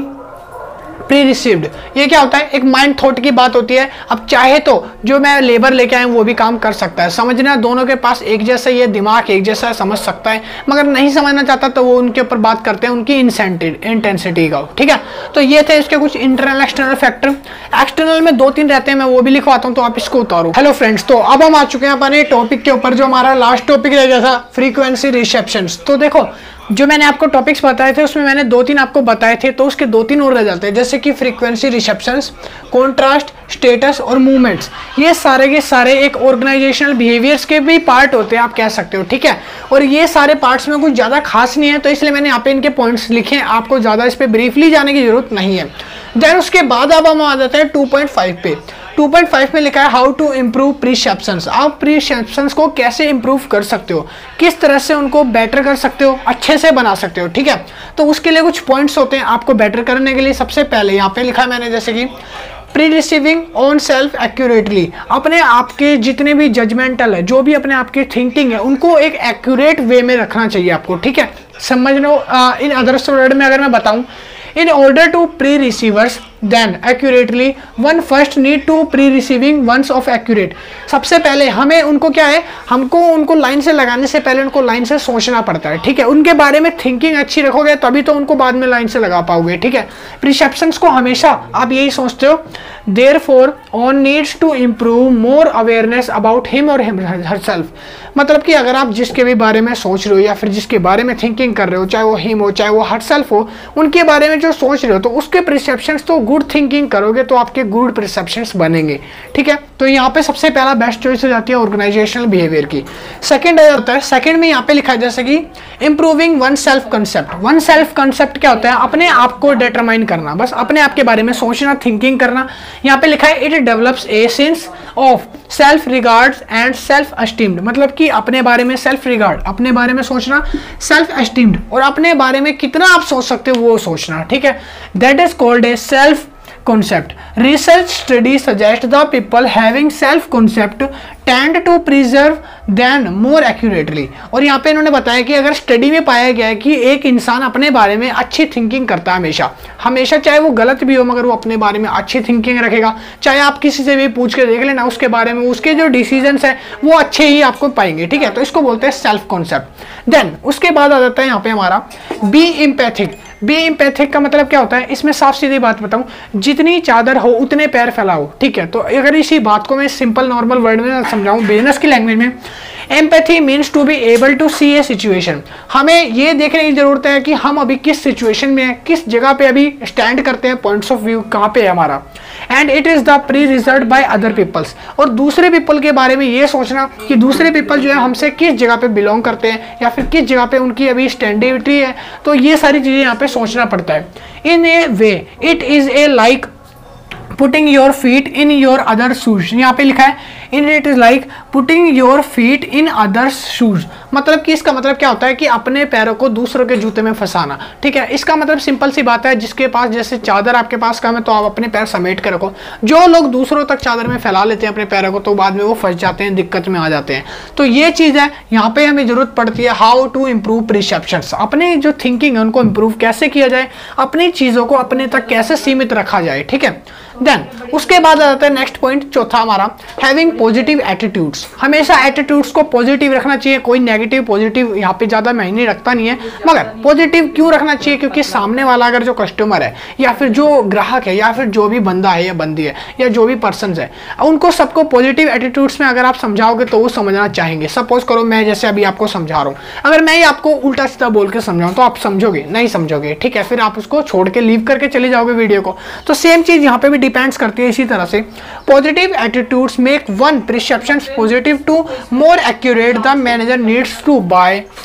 pre received. ये क्या होता है, एक माइंड थॉट की बात होती है। अब चाहे तो जो मैं लेबर लेके आया हूं वो भी काम कर सकता है, समझना दोनों के पास एक जैसा, ये दिमाग एक जैसा है, समझ सकता है, मगर नहीं समझना चाहता तो वो उनके ऊपर बात करते हैं उनकी इंटेंसिटी का। ठीक है, तो ये थे इसके कुछ इंटरनल एक्सटर्नल फैक्टर। एक्सटर्नल में 2-3 रहते हैं, मैं वो भी लिखवाता हूँ तो आप इसको उतारो। हेलो फ्रेंड्स, तो अब हम आ चुके हैं अपने टॉपिक के ऊपर, जो हमारा लास्ट टॉपिक रह गया था, फ्रीक्वेंसी रिसेप्शंस। तो देखो, जो मैंने आपको टॉपिक्स बताए थे उसमें मैंने 2-3 आपको बताए थे, तो उसके 2-3 और रह जाते हैं, जैसे कि फ्रीक्वेंसी रिसेप्शंस, कॉन्ट्रास्ट, स्टेटस और मूवमेंट्स। ये सारे के सारे एक ऑर्गेनाइजेशनल बिहेवियर्स के भी पार्ट होते हैं, आप कह सकते हो। ठीक है, और ये सारे पार्ट्स में कुछ ज़्यादा खास नहीं है, तो इसलिए मैंने यहाँ पे इनके पॉइंट्स लिखे हैं, आपको ज़्यादा इस पर ब्रीफली जाने की जरूरत नहीं है। देन उसके बाद अब हम आ जाते हैं 2.5 पे। 2.5 में लिखा है हाउ टू इम्प्रूव प्रीसेप्शंस। आप प्रीसेप्शंस को कैसे इम्प्रूव कर सकते हो, किस तरह से उनको बेटर कर सकते हो, अच्छे से बना सकते हो। ठीक है, तो उसके लिए कुछ पॉइंट्स होते हैं आपको बेटर करने के लिए। सबसे पहले यहाँ पे लिखा है मैंने, जैसे कि pre receiving on self accurately. अपने आप के जितने भी जजमेंटल है, जो भी अपने आप की थिंकिंग है, उनको एक एक्यूरेट वे में रखना चाहिए आपको। ठीक है, समझ लो, इन अदर्स वर्ड में अगर मैं बताऊं, in order to pre-receivers then accurately one first need to pre-receiving ones of accurate। सबसे पहले हमें उनको क्या है, हमको उनको लाइन से लगाने से पहले उनको लाइन से सोचना पड़ता है। ठीक है, उनके बारे में थिंकिंग अच्छी रखोगे तभी तो उनको बाद में लाइन से लगा पाओगे। ठीक है, प्रीसेप्शंस को हमेशा आप यही सोचते हो, therefore on needs to improve more awareness about him or herself। मतलब कि अगर आप जिसके भी बारे में सोच रहे हो या फिर जिसके बारे में थिंकिंग कर रहे हो, चाहे वो हिम हो चाहे वो हरसेल्फ हो, उनके बारे में जो सोच रहे हो तो उसके परसेप्शंस, तो गुड थिंकिंग करोगे तो आपके गुड परसेप्शंस बनेंगे। ठीक है, तो यहाँ पे सबसे पहला बेस्ट चॉइस हो जाती है ऑर्गेनाइजेशनल बिहेवियर की। सेकंड होता है, सेकंड में यहाँ पे लिखा है जैसे कि improving one self concept. One self concept क्या होता है, अपने आप को डिटरमाइन करना, बस अपने आप के बारे में सोचना, थिंकिंग करना। यहाँ पे लिखा है it develops a sense of self regards and self esteemed. मतलब कि अपने बारे में सेल्फ रिगार्ड, अपने बारे में सोचना, सेल्फ एस्टीम्ड, और अपने बारे में कितना आप सोच सकते हो वो सोचना। ठीक है, that is called a self concept. Research studies suggest the people having self concept tend to preserve then more accurately। और यहाँ पे इन्होंने बताया कि अगर स्टडी में पाया गया है कि एक इंसान अपने बारे में अच्छी थिंकिंग करता है हमेशा हमेशा, चाहे वो गलत भी हो मगर वो अपने बारे में अच्छी थिंकिंग रखेगा। चाहे आप किसी से भी पूछ के देख लेना उसके बारे में, उसके जो डिसीजंस है वो अच्छे ही आपको पाएंगे। ठीक है, तो इसको बोलते हैं सेल्फ कॉन्सेप्ट। देन उसके बाद आ जाता है यहाँ पे हमारा बी एम्पैथिक। बी एम्पैथिक का मतलब क्या होता है, इसमें साफ सीधी बात बताऊं, जितनी चादर हो उतने पैर फैलाओ। ठीक है, तो अगर इसी बात को मैं सिंपल नॉर्मल वर्ड में समझाऊं बिजनेस की लैंग्वेज में, empathy means to be able to see a situation. हमें ये देखने की जरूरत है कि हम अभी किस सिचुएशन में है, किस जगह पे अभी स्टैंड करते हैं, पॉइंट्स ऑफ व्यू कहाँ पे है हमारा। And it is the pre reserve by other peoples. और दूसरे पीपल के बारे में ये सोचना कि दूसरे पीपल जो है हमसे किस जगह पे बिलोंग करते हैं या फिर किस जगह पे उनकी अभी स्टैंडिटी है, तो ये सारी चीजें यहाँ पे सोचना पड़ता है। In a way it is a like putting your feet in your other shoes. यहाँ पे लिखा है in it is like putting your feet in others shoes. मतलब कि इसका मतलब क्या होता है कि अपने पैरों को दूसरों के जूते में फंसाना। ठीक है, इसका मतलब सिंपल सी बात है, जिसके पास जैसे चादर आपके पास कम है तो आप अपने पैर समेट कर रखो। जो लोग दूसरों तक चादर में फैला लेते हैं अपने पैरों को तो बाद में वो फंस जाते हैं, दिक्कत में आ जाते हैं। तो ये चीज़ है, यहाँ पे हमें जरूरत पड़ती है हाउ टू इम्प्रूव परसेप्शंस। अपने जो थिंकिंग है उनको इम्प्रूव कैसे किया जाए, अपनी चीज़ों को अपने तक कैसे सीमित रखा जाए। ठीक है, देन उसके बाद आ जाता है नेक्स्ट पॉइंट, चौथा हमारा, हैविंग पॉजिटिव एटीट्यूड्स। हमेशा एटीट्यूड्स को पॉजिटिव रखना चाहिए, कोई नेगेटिव पॉजिटिव यहाँ पे ज़्यादा मायने रखता नहीं है, मगर पॉजिटिव क्यों रखना चाहिए, क्योंकि सामने वाला अगर जो कस्टमर है या फिर जो ग्राहक है या फिर जो भी बंदा है या बंदी है या जो भी पर्सन है, उनको सबको पॉजिटिव एटीट्यूड्स में अगर आप समझाओगे तो वो समझना चाहेंगे। सपोज करो मैं जैसे अभी आपको समझा रहा हूँ, अगर मैं ही आपको उल्टा सीधा बोल के समझाऊँ तो आप समझोगे नहीं, समझोगे। ठीक है, फिर आप उसको छोड़ के लीव करके चले जाओगे वीडियो को। तो सेम चीज़ यहाँ पे भी डिपेंड्स करती है इसी तरह से। Positive attitudes make one perceptions positive to more accurate the manager needs to by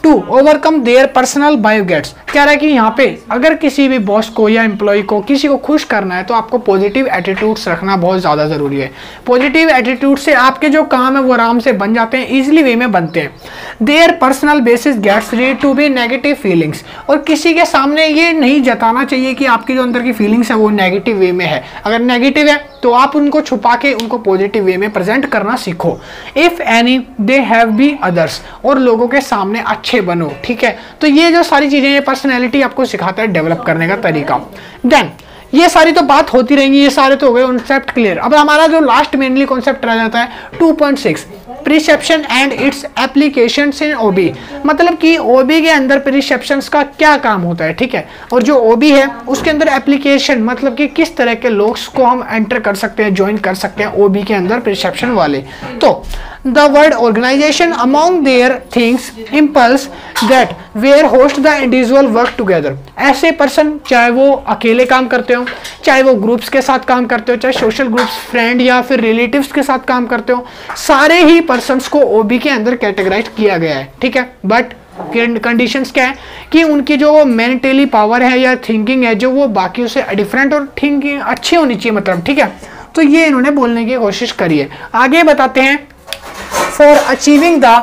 to overcome their personal biases. कह रहा है कि यहाँ पे अगर किसी भी बॉस को या एम्प्लॉय को किसी को खुश करना है तो आपको पॉजिटिव एटीट्यूड्स रखना बहुत ज़्यादा ज़रूरी है। पॉजिटिव एटीट्यूड से आपके जो काम है वो आराम से बन जाते हैं, इजीली वे में बनते हैं। Their personal basis gets read to be negative feelings, और किसी के सामने ये नहीं जताना चाहिए कि आपकी जो अंदर की फीलिंग्स है वो नेगेटिव वे में है। अगर नेगेटिव है तो आप उनको छुपा के उनको पॉजिटिव वे में प्रेजेंट करना सीखो। If any they have be others, और लोगों के सामने अच्छे बनो, ठीक है। तो ये जो सारी चीजें ये पर्सनैलिटी आपको सिखाता है डेवलप करने का तरीका। देन ये सारी तो बात होती रहेंगी, ये सारे तो हो गए कॉन्सेप्ट क्लियर। अब हमारा जो लास्ट मेनली कॉन्सेप्ट रह जाता है 2.6 perception and it's applications in OB, मतलब कि ओबी के अंदर प्रिसेप्शंस का क्या काम होता है, ठीक है। और जो ओबी है उसके अंदर एप्लीकेशन, मतलब कि किस तरह के लोग को हम एंटर कर सकते हैं, ज्वाइन कर सकते हैं ओबी के अंदर प्रिसेप्शन वाले। तो the word organisation among their things impulse that where host the individual work together. ऐसे पर्सन चाहे वो अकेले काम करते हो, चाहे वो ग्रुप्स के साथ काम करते हो, चाहे सोशल ग्रुप्स, फ्रेंड या फिर रिलेटिव्स के साथ काम करते हो, सारे ही पर्सन्स को ओबी के अंदर कैटेगराइज किया गया है, ठीक है। बट कंडीशंस क्या है कि उनकी जो मेंटली पावर है या थिंकिंग है जो वो बाकियों से डिफरेंट और थिंकिंग अच्छी होनी चाहिए, मतलब, ठीक है। तो ये इन्होंने बोलने की कोशिश करी है। आगे बताते हैं for achieving the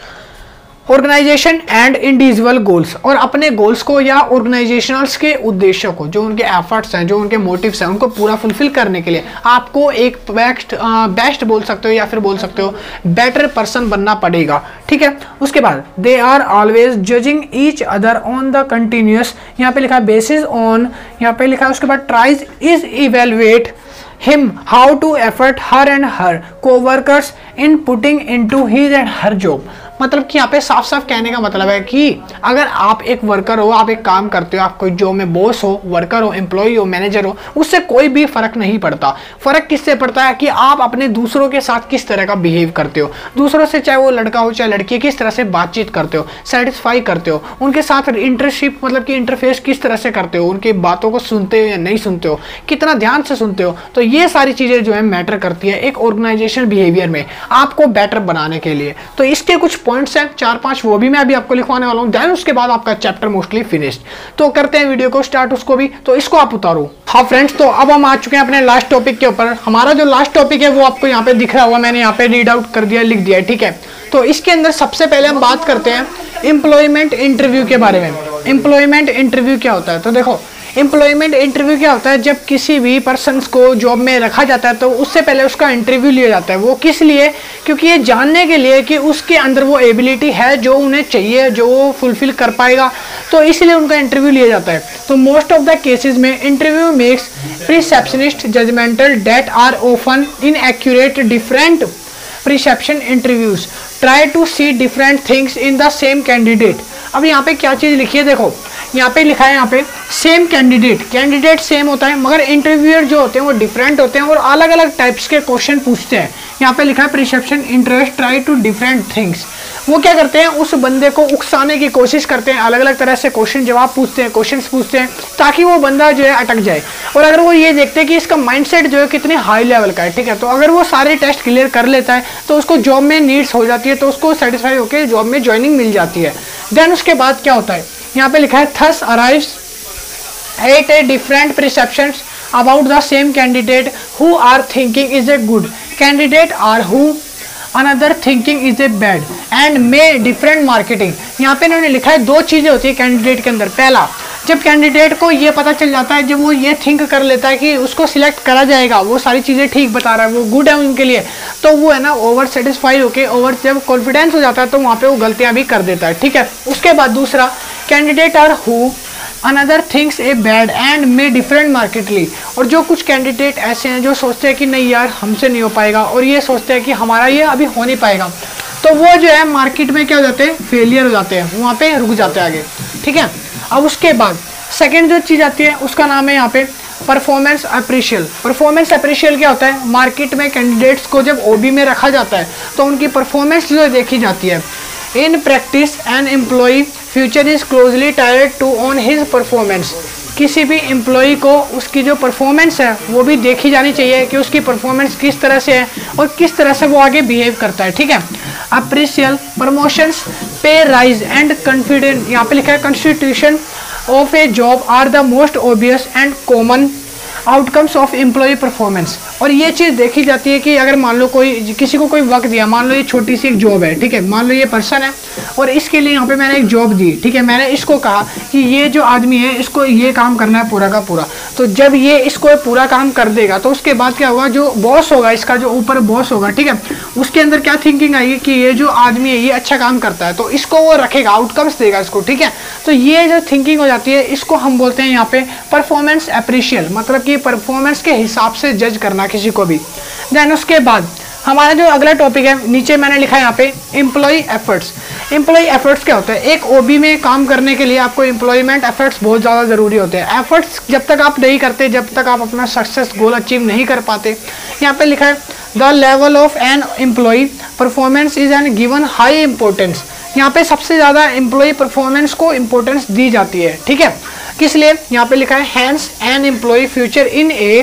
organisation and individual goals, और अपने गोल्स को या ऑर्गेनाइजेशनल्स के उद्देश्यों को, जो उनके एफर्ट्स हैं, जो उनके मोटिव्स हैं, उनको पूरा फुलफिल करने के लिए आपको एक बेस्ट बोल सकते हो या फिर बोल सकते हो बेटर पर्सन बनना पड़ेगा, ठीक है। उसके बाद they are always judging each other on the continuous, यहाँ पे लिखा है बेसिस ऑन, यहाँ पे लिखा है उसके बाद tries is evaluate him how to effort her and her co-workers in putting into his and her job। मतलब कि यहाँ पे साफ साफ कहने का मतलब है कि अगर आप एक वर्कर हो, आप एक काम करते हो, आप कोई जॉब में बॉस हो, वर्कर हो, एम्प्लॉय हो, मैनेजर हो, उससे कोई भी फर्क नहीं पड़ता। फर्क किससे पड़ता है कि आप अपने दूसरों के साथ किस तरह का बिहेव करते हो, दूसरों से, चाहे वो लड़का हो चाहे लड़की, किस तरह से बातचीत करते हो, सेटिस्फाई करते हो, उनके साथ इंटरशिप मतलब कि इंटरफेस किस तरह से करते हो, उनकी बातों को सुनते हो या नहीं सुनते हो, कितना ध्यान से सुनते हो। तो ये सारी चीजें जो है मैटर करती है एक ऑर्गेनाइजेशनल बिहेवियर में आपको बेटर बनाने के लिए। तो इसके कुछ पॉइंट्स हैं 4-5, वो भी मैं अभी आपको लिखवाने वाला हूं। देन उसके बाद आपका चैप्टर मोस्टली फिनिश्ड। तो करते हैं वीडियो को स्टार्ट उसको भी, तो इसको आप उतारो। हाँ फ्रेंड्स, तो अब हम आ चुके हैं अपने लास्ट टॉपिक के ऊपर। हमारा जो लास्ट टॉपिक है वो आपको यहाँ पे दिख रहा होगा, मैंने यहाँ पे रीड आउट कर दिया, लिख दिया, ठीक है। तो इसके अंदर सबसे पहले हम बात करते हैं एम्प्लॉयमेंट इंटरव्यू के बारे में। एम्प्लॉयमेंट इंटरव्यू क्या होता है? तो देखो, एम्प्लॉयमेंट इंटरव्यू क्या होता है? जब किसी भी पर्सन को जॉब में रखा जाता है तो उससे पहले उसका इंटरव्यू लिया जाता है। वो किस लिए? क्योंकि ये जानने के लिए कि उसके अंदर वो एबिलिटी है जो उन्हें चाहिए, जो वो फुलफिल कर पाएगा, तो इसलिए उनका इंटरव्यू लिया जाता है। तो मोस्ट ऑफ द केसेस में interview makes perceptionist judgemental that are often inaccurate different perception interviews try to see different things in the same candidate. अब यहाँ पे क्या चीज़ लिखी है? देखो यहाँ पे लिखा है, यहाँ पे सेम कैंडिडेट सेम होता है, मगर इंटरव्यूअर जो होते हैं वो डिफरेंट होते हैं और अलग अलग टाइप्स के क्वेश्चन पूछते हैं। यहाँ पे लिखा है perception interest try to different things. वो क्या करते हैं? उस बंदे को उकसाने की कोशिश करते हैं, अलग अलग तरह से क्वेश्चन जवाब पूछते हैं, क्वेश्चंस पूछते हैं, ताकि वो बंदा जो है अटक जाए। और अगर वो ये देखते हैं कि इसका माइंडसेट जो है कितने हाई लेवल का है, ठीक है, तो अगर वो सारे टेस्ट क्लियर कर लेता है तो उसको जॉब में नीड्स हो जाती है, तो उसको सेटिस्फाई होकर जॉब में ज्वाइनिंग मिल जाती है। देन उसके बाद क्या होता है? यहाँ पे लिखा है thus arrives at a different perceptions about the same candidate who are thinking is a good candidate are who another thinking is a bad and may different marketing. यहाँ पे इन्होंने लिखा है दो चीजें होती है कैंडिडेट के अंदर। पहला, जब कैंडिडेट को ये पता चल जाता है, जब वो ये थिंक कर लेता है कि उसको सिलेक्ट करा जाएगा, वो सारी चीज़ें ठीक बता रहा है, वो गुड है उनके लिए, तो वो है ना ओवर सेटिस्फाई होके ओवर जब कॉन्फिडेंस हो जाता है तो वहाँ पे वो गलतियाँ भी कर देता है, ठीक है। उसके बाद दूसरा, candidate are who another things a bad and may different markedly. और जो कुछ कैंडिडेट ऐसे हैं जो सोचते हैं कि नहीं यार हमसे नहीं हो पाएगा, और ये सोचते हैं कि हमारा ये अभी हो नहीं पाएगा, तो वो जो है मार्केट में क्या हो जाते हैं? फेलियर हो जाते हैं, वहाँ पे रुक जाते हैं आगे, ठीक है। अब उसके बाद सेकेंड जो चीज़ आती है उसका नाम है यहाँ पे परफॉर्मेंस अप्रिशियल। परफॉर्मेंस अप्रिशियल क्या होता है? मार्केट में कैंडिडेट्स को जब ओबी में रखा जाता है तो उनकी परफॉर्मेंस जो देखी जाती है। In practice an employ future is closely tied to on his performance. किसी भी एम्प्लॉय को उसकी जो परफॉर्मेंस है वो भी देखी जानी चाहिए कि उसकी परफॉर्मेंस किस तरह से है और किस तरह से वो आगे बिहेव करता है, ठीक है। Appraisal, promotions, pay rise and confident, यहाँ पे लिखा है constitution of a job are the most obvious and common outcomes of employ performance. और ये चीज़ देखी जाती है कि अगर मान लो कोई किसी को कोई वक्त दिया, मान लो ये छोटी सी एक जॉब है, ठीक है, मान लो ये पर्सन है और इसके लिए यहाँ पे मैंने एक जॉब दी, ठीक है, मैंने इसको कहा कि ये जो आदमी है इसको ये काम करना है पूरा का पूरा। तो जब ये इसको पूरा काम कर देगा तो उसके बाद क्या होगा, जो बॉस होगा, इसका जो ऊपर बॉस होगा, ठीक है, उसके अंदर क्या थिंकिंग आएगी कि ये जो आदमी है ये अच्छा काम करता है, तो इसको वो रखेगा, आउटकम्स देगा इसको, ठीक है। तो ये जो थिंकिंग हो जाती है इसको हम बोलते हैं यहाँ पे परफॉर्मेंस अप्रिशियल, मतलब कि परफॉर्मेंस के हिसाब से जज करना किसी को भी। देन उसके बाद हमारा जो अगला टॉपिक है, नीचे मैंने लिखा है यहाँ पे एम्प्लॉय एफर्ट्स। एम्प्लॉय एफर्ट्स क्या होता है, एक ओबी में काम करने के लिए आपको एम्प्लॉयमेंट एफर्ट्स बहुत ज़्यादा ज़रूरी होते हैं। एफर्ट्स जब तक आप नहीं करते, जब तक आप अपना सक्सेस गोल अचीव नहीं कर पाते। यहाँ पे लिखा है the level of an employ performance is an given high importance. यहाँ पे सबसे ज़्यादा एम्प्लॉय परफॉर्मेंस को इंपॉर्टेंस दी जाती है, ठीक है, किस लिए, यहाँ पे लिखा है hence an employ future in a,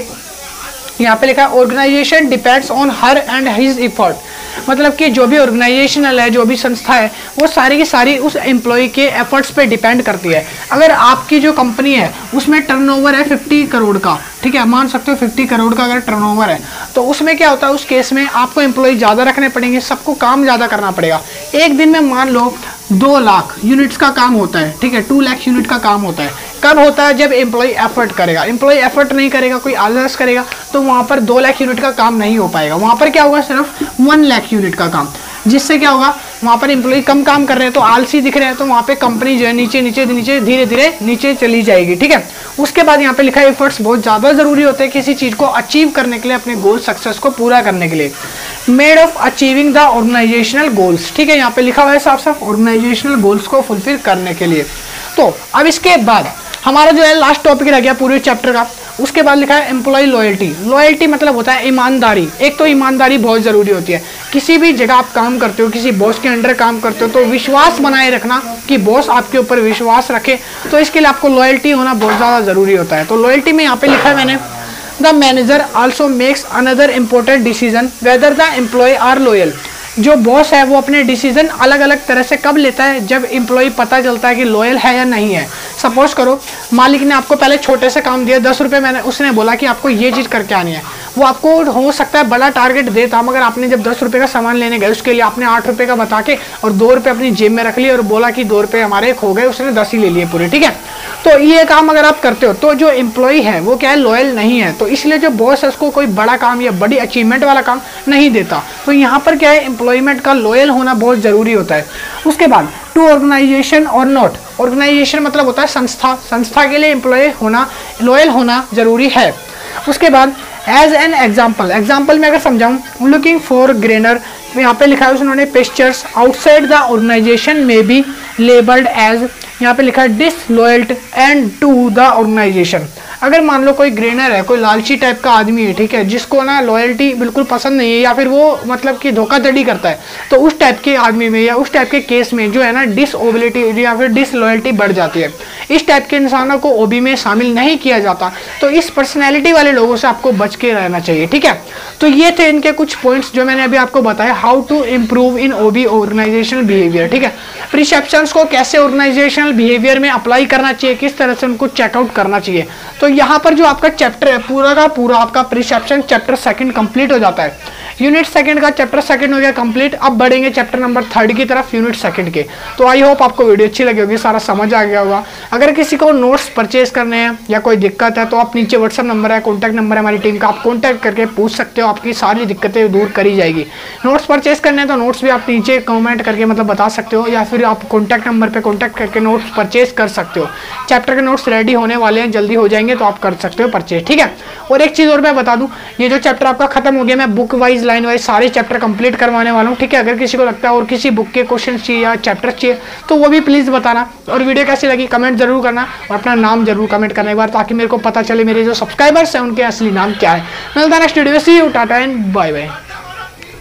यहाँ पे लिखा है organisation depends on her and his effort. मतलब कि जो भी ऑर्गेनाइजेशनल है, जो भी संस्था है, वो सारी की सारी उस एम्प्लॉय के एफर्ट्स पे डिपेंड करती है। अगर आपकी जो कंपनी है उसमें टर्नओवर है 50 करोड़ का, ठीक है, मान सकते हो 50 करोड़ का अगर टर्नओवर है, तो उसमें क्या होता है, उस केस में आपको एम्प्लॉय ज़्यादा रखने पड़ेंगे, सबको काम ज़्यादा करना पड़ेगा। एक दिन में मान लो 2 लाख यूनिट्स का काम होता है, ठीक है, 2 लाख यूनिट का काम होता है। कब होता है, जब एम्प्लॉय एफर्ट करेगा। एम्प्लॉय एफर्ट नहीं करेगा, कोई आलस करेगा, तो वहाँ पर 2 लाख यूनिट का काम नहीं हो पाएगा। वहाँ पर क्या होगा, सिर्फ 1 लाख यूनिट का काम, जिससे क्या होगा, वहाँ पर एम्प्लॉय कम काम कर रहे हैं तो आलसी दिख रहे हैं, तो वहाँ पे कंपनी जो है नीचे नीचे नीचे धीरे धीरे नीचे चली जाएगी, ठीक है। उसके बाद यहाँ पे लिखा है एफर्ट्स बहुत ज़्यादा ज़रूरी होते हैं किसी चीज़ को अचीव करने के लिए, अपने गोल सक्सेस को पूरा करने के लिए। Made of achieving the organisational goals, ठीक है, यहाँ पे लिखा हुआ है साफ साफ ऑर्गेनाइजेशनल गोल्स को फुलफिल करने के लिए। तो अब इसके बाद हमारा जो है लास्ट टॉपिक रह गया पूरे चैप्टर का, उसके बाद लिखा है एम्प्लॉय लॉयल्टी। लॉयल्टी मतलब होता है ईमानदारी। एक तो ईमानदारी बहुत ज़रूरी होती है, किसी भी जगह आप काम करते हो, किसी बॉस के अंडर काम करते हो, तो विश्वास बनाए रखना कि बॉस आपके ऊपर विश्वास रखे, तो इसके लिए आपको लॉयल्टी होना बहुत ज़्यादा ज़रूरी होता है। तो लॉयल्टी में यहाँ पे लिखा है मैंने, the manager also makes another important decision whether the employ are loyal. जो बॉस है वो अपने डिसीजन अलग अलग तरह से कब लेता है, जब एम्प्लॉय पता चलता है कि लॉयल है या नहीं है। सपोज करो मालिक ने आपको पहले छोटे से काम दिया, 10 रुपये, मैंने उसने बोला कि आपको ये चीज़ करके आनी है, वो आपको हो सकता है बड़ा टारगेट देता, मगर आपने जब 10 रुपये का सामान लेने गए उसके लिए आपने 8 रुपये का बता के और 2 रुपये अपनी जेब में रख लिए और बोला कि 2 रुपये हमारे खो गए, उसने 10 ही ले लिए पूरे, ठीक है। तो ये काम अगर आप करते हो तो जो एम्प्लॉय है वो क्या है, लॉयल नहीं है, तो इसलिए जो बॉस है उसको कोई बड़ा काम या बड़ी अचीवमेंट वाला काम नहीं देता। तो यहाँ पर क्या है, एम्प्लॉयमेंट का लॉयल होना बहुत ज़रूरी होता है। उसके बाद टू ऑर्गेनाइजेशन और नॉट, ऑर्गेनाइजेशन मतलब होता है संस्था, संस्था के लिए एम्प्लॉय होना, लॉयल होना जरूरी है। उसके बाद एज एन एग्जाम्पल, एग्जाम्पल में अगर समझाऊँ, लुकिंग फॉर ग्रेनर, यहाँ पे लिखा है उन्होंने postures outside the organisation may be labelled as, यहाँ पे लिखा है disloyalty and to the organisation. अगर मान लो कोई ग्रेनर है, कोई लालची टाइप का आदमी है, ठीक है, जिसको ना लॉयल्टी बिल्कुल पसंद नहीं है या फिर वो मतलब कि धोखाधड़ी करता है, तो उस टाइप के आदमी में या उस टाइप के केस में जो है ना डिसओबिलिटी या फिर डिसलॉयल्टी बढ़ जाती है। इस टाइप के इंसानों को ओबी में शामिल नहीं किया जाता, तो इस पर्सनैलिटी वाले लोगों से आपको बच के रहना चाहिए, ठीक है। तो ये थे इनके कुछ पॉइंट्स जो मैंने अभी आपको बताया, how to improve in OB organisational behaviour, ठीक है। प्रिसेप्शंस को कैसे ऑर्गेनाइजेशनल बिहेवियर में अप्लाई करना चाहिए, किस तरह से उनको चेकआउट करना चाहिए। तो यहाँ पर जो आपका चैप्टर है पूरा का पूरा आपका प्रिसेप्शन चैप्टर 2 कंप्लीट हो जाता है। यूनिट 2 का चैप्टर 2 हो गया कंप्लीट। अब बढ़ेंगे चैप्टर नंबर 3 की तरफ, यूनिट 2 के। तो आई होप आपको वीडियो अच्छी लगी होगी, सारा समझ आ गया होगा। अगर किसी को नोट्स परचेज करने हैं या कोई दिक्कत है तो आप नीचे व्हाट्सअप नंबर है, कॉन्टैक्ट नंबर है हमारी टीम का, आप कॉन्टैक्ट करके पूछ सकते हो, आपकी सारी दिक्कतें दूर करी जाएगी। नोट्स परचेज करने हैं तो नोट्स भी आप नीचे कॉमेंट करके मतलब बता सकते हो, या फिर आप कॉन्टैक्ट नंबर पर कॉन्टैक्ट करके नोट्स परचेज कर सकते हो। चैप्टर के नोट्स रेडी होने वाले हैं, जल्दी हो जाएंगे तो आप कर सकते हो परचेज, ठीक है। और एक चीज़ और मैं बता दूं, ये जो चैप्टर आपका खत्म हो गया, मैं बुक वाइज लाइन वाइज सारे चैप्टर कंप्लीट करवाने वाला हूँ, ठीक है। अगर किसी को लगता है और किसी बुक के क्वेश्चन चाहिए या चैप्टर चाहिए तो वो भी प्लीज़ बताना। और वीडियो कैसी लगी कमेंट जरूर करना और अपना नाम जरूर कमेंट करना एक बार, ताकि मेरे को पता चले मेरे जो सब्सक्राइबर्स हैं उनके असली नाम क्या है। मिलता है नेक्स्ट वीडियो में, see you, tata and bye bye.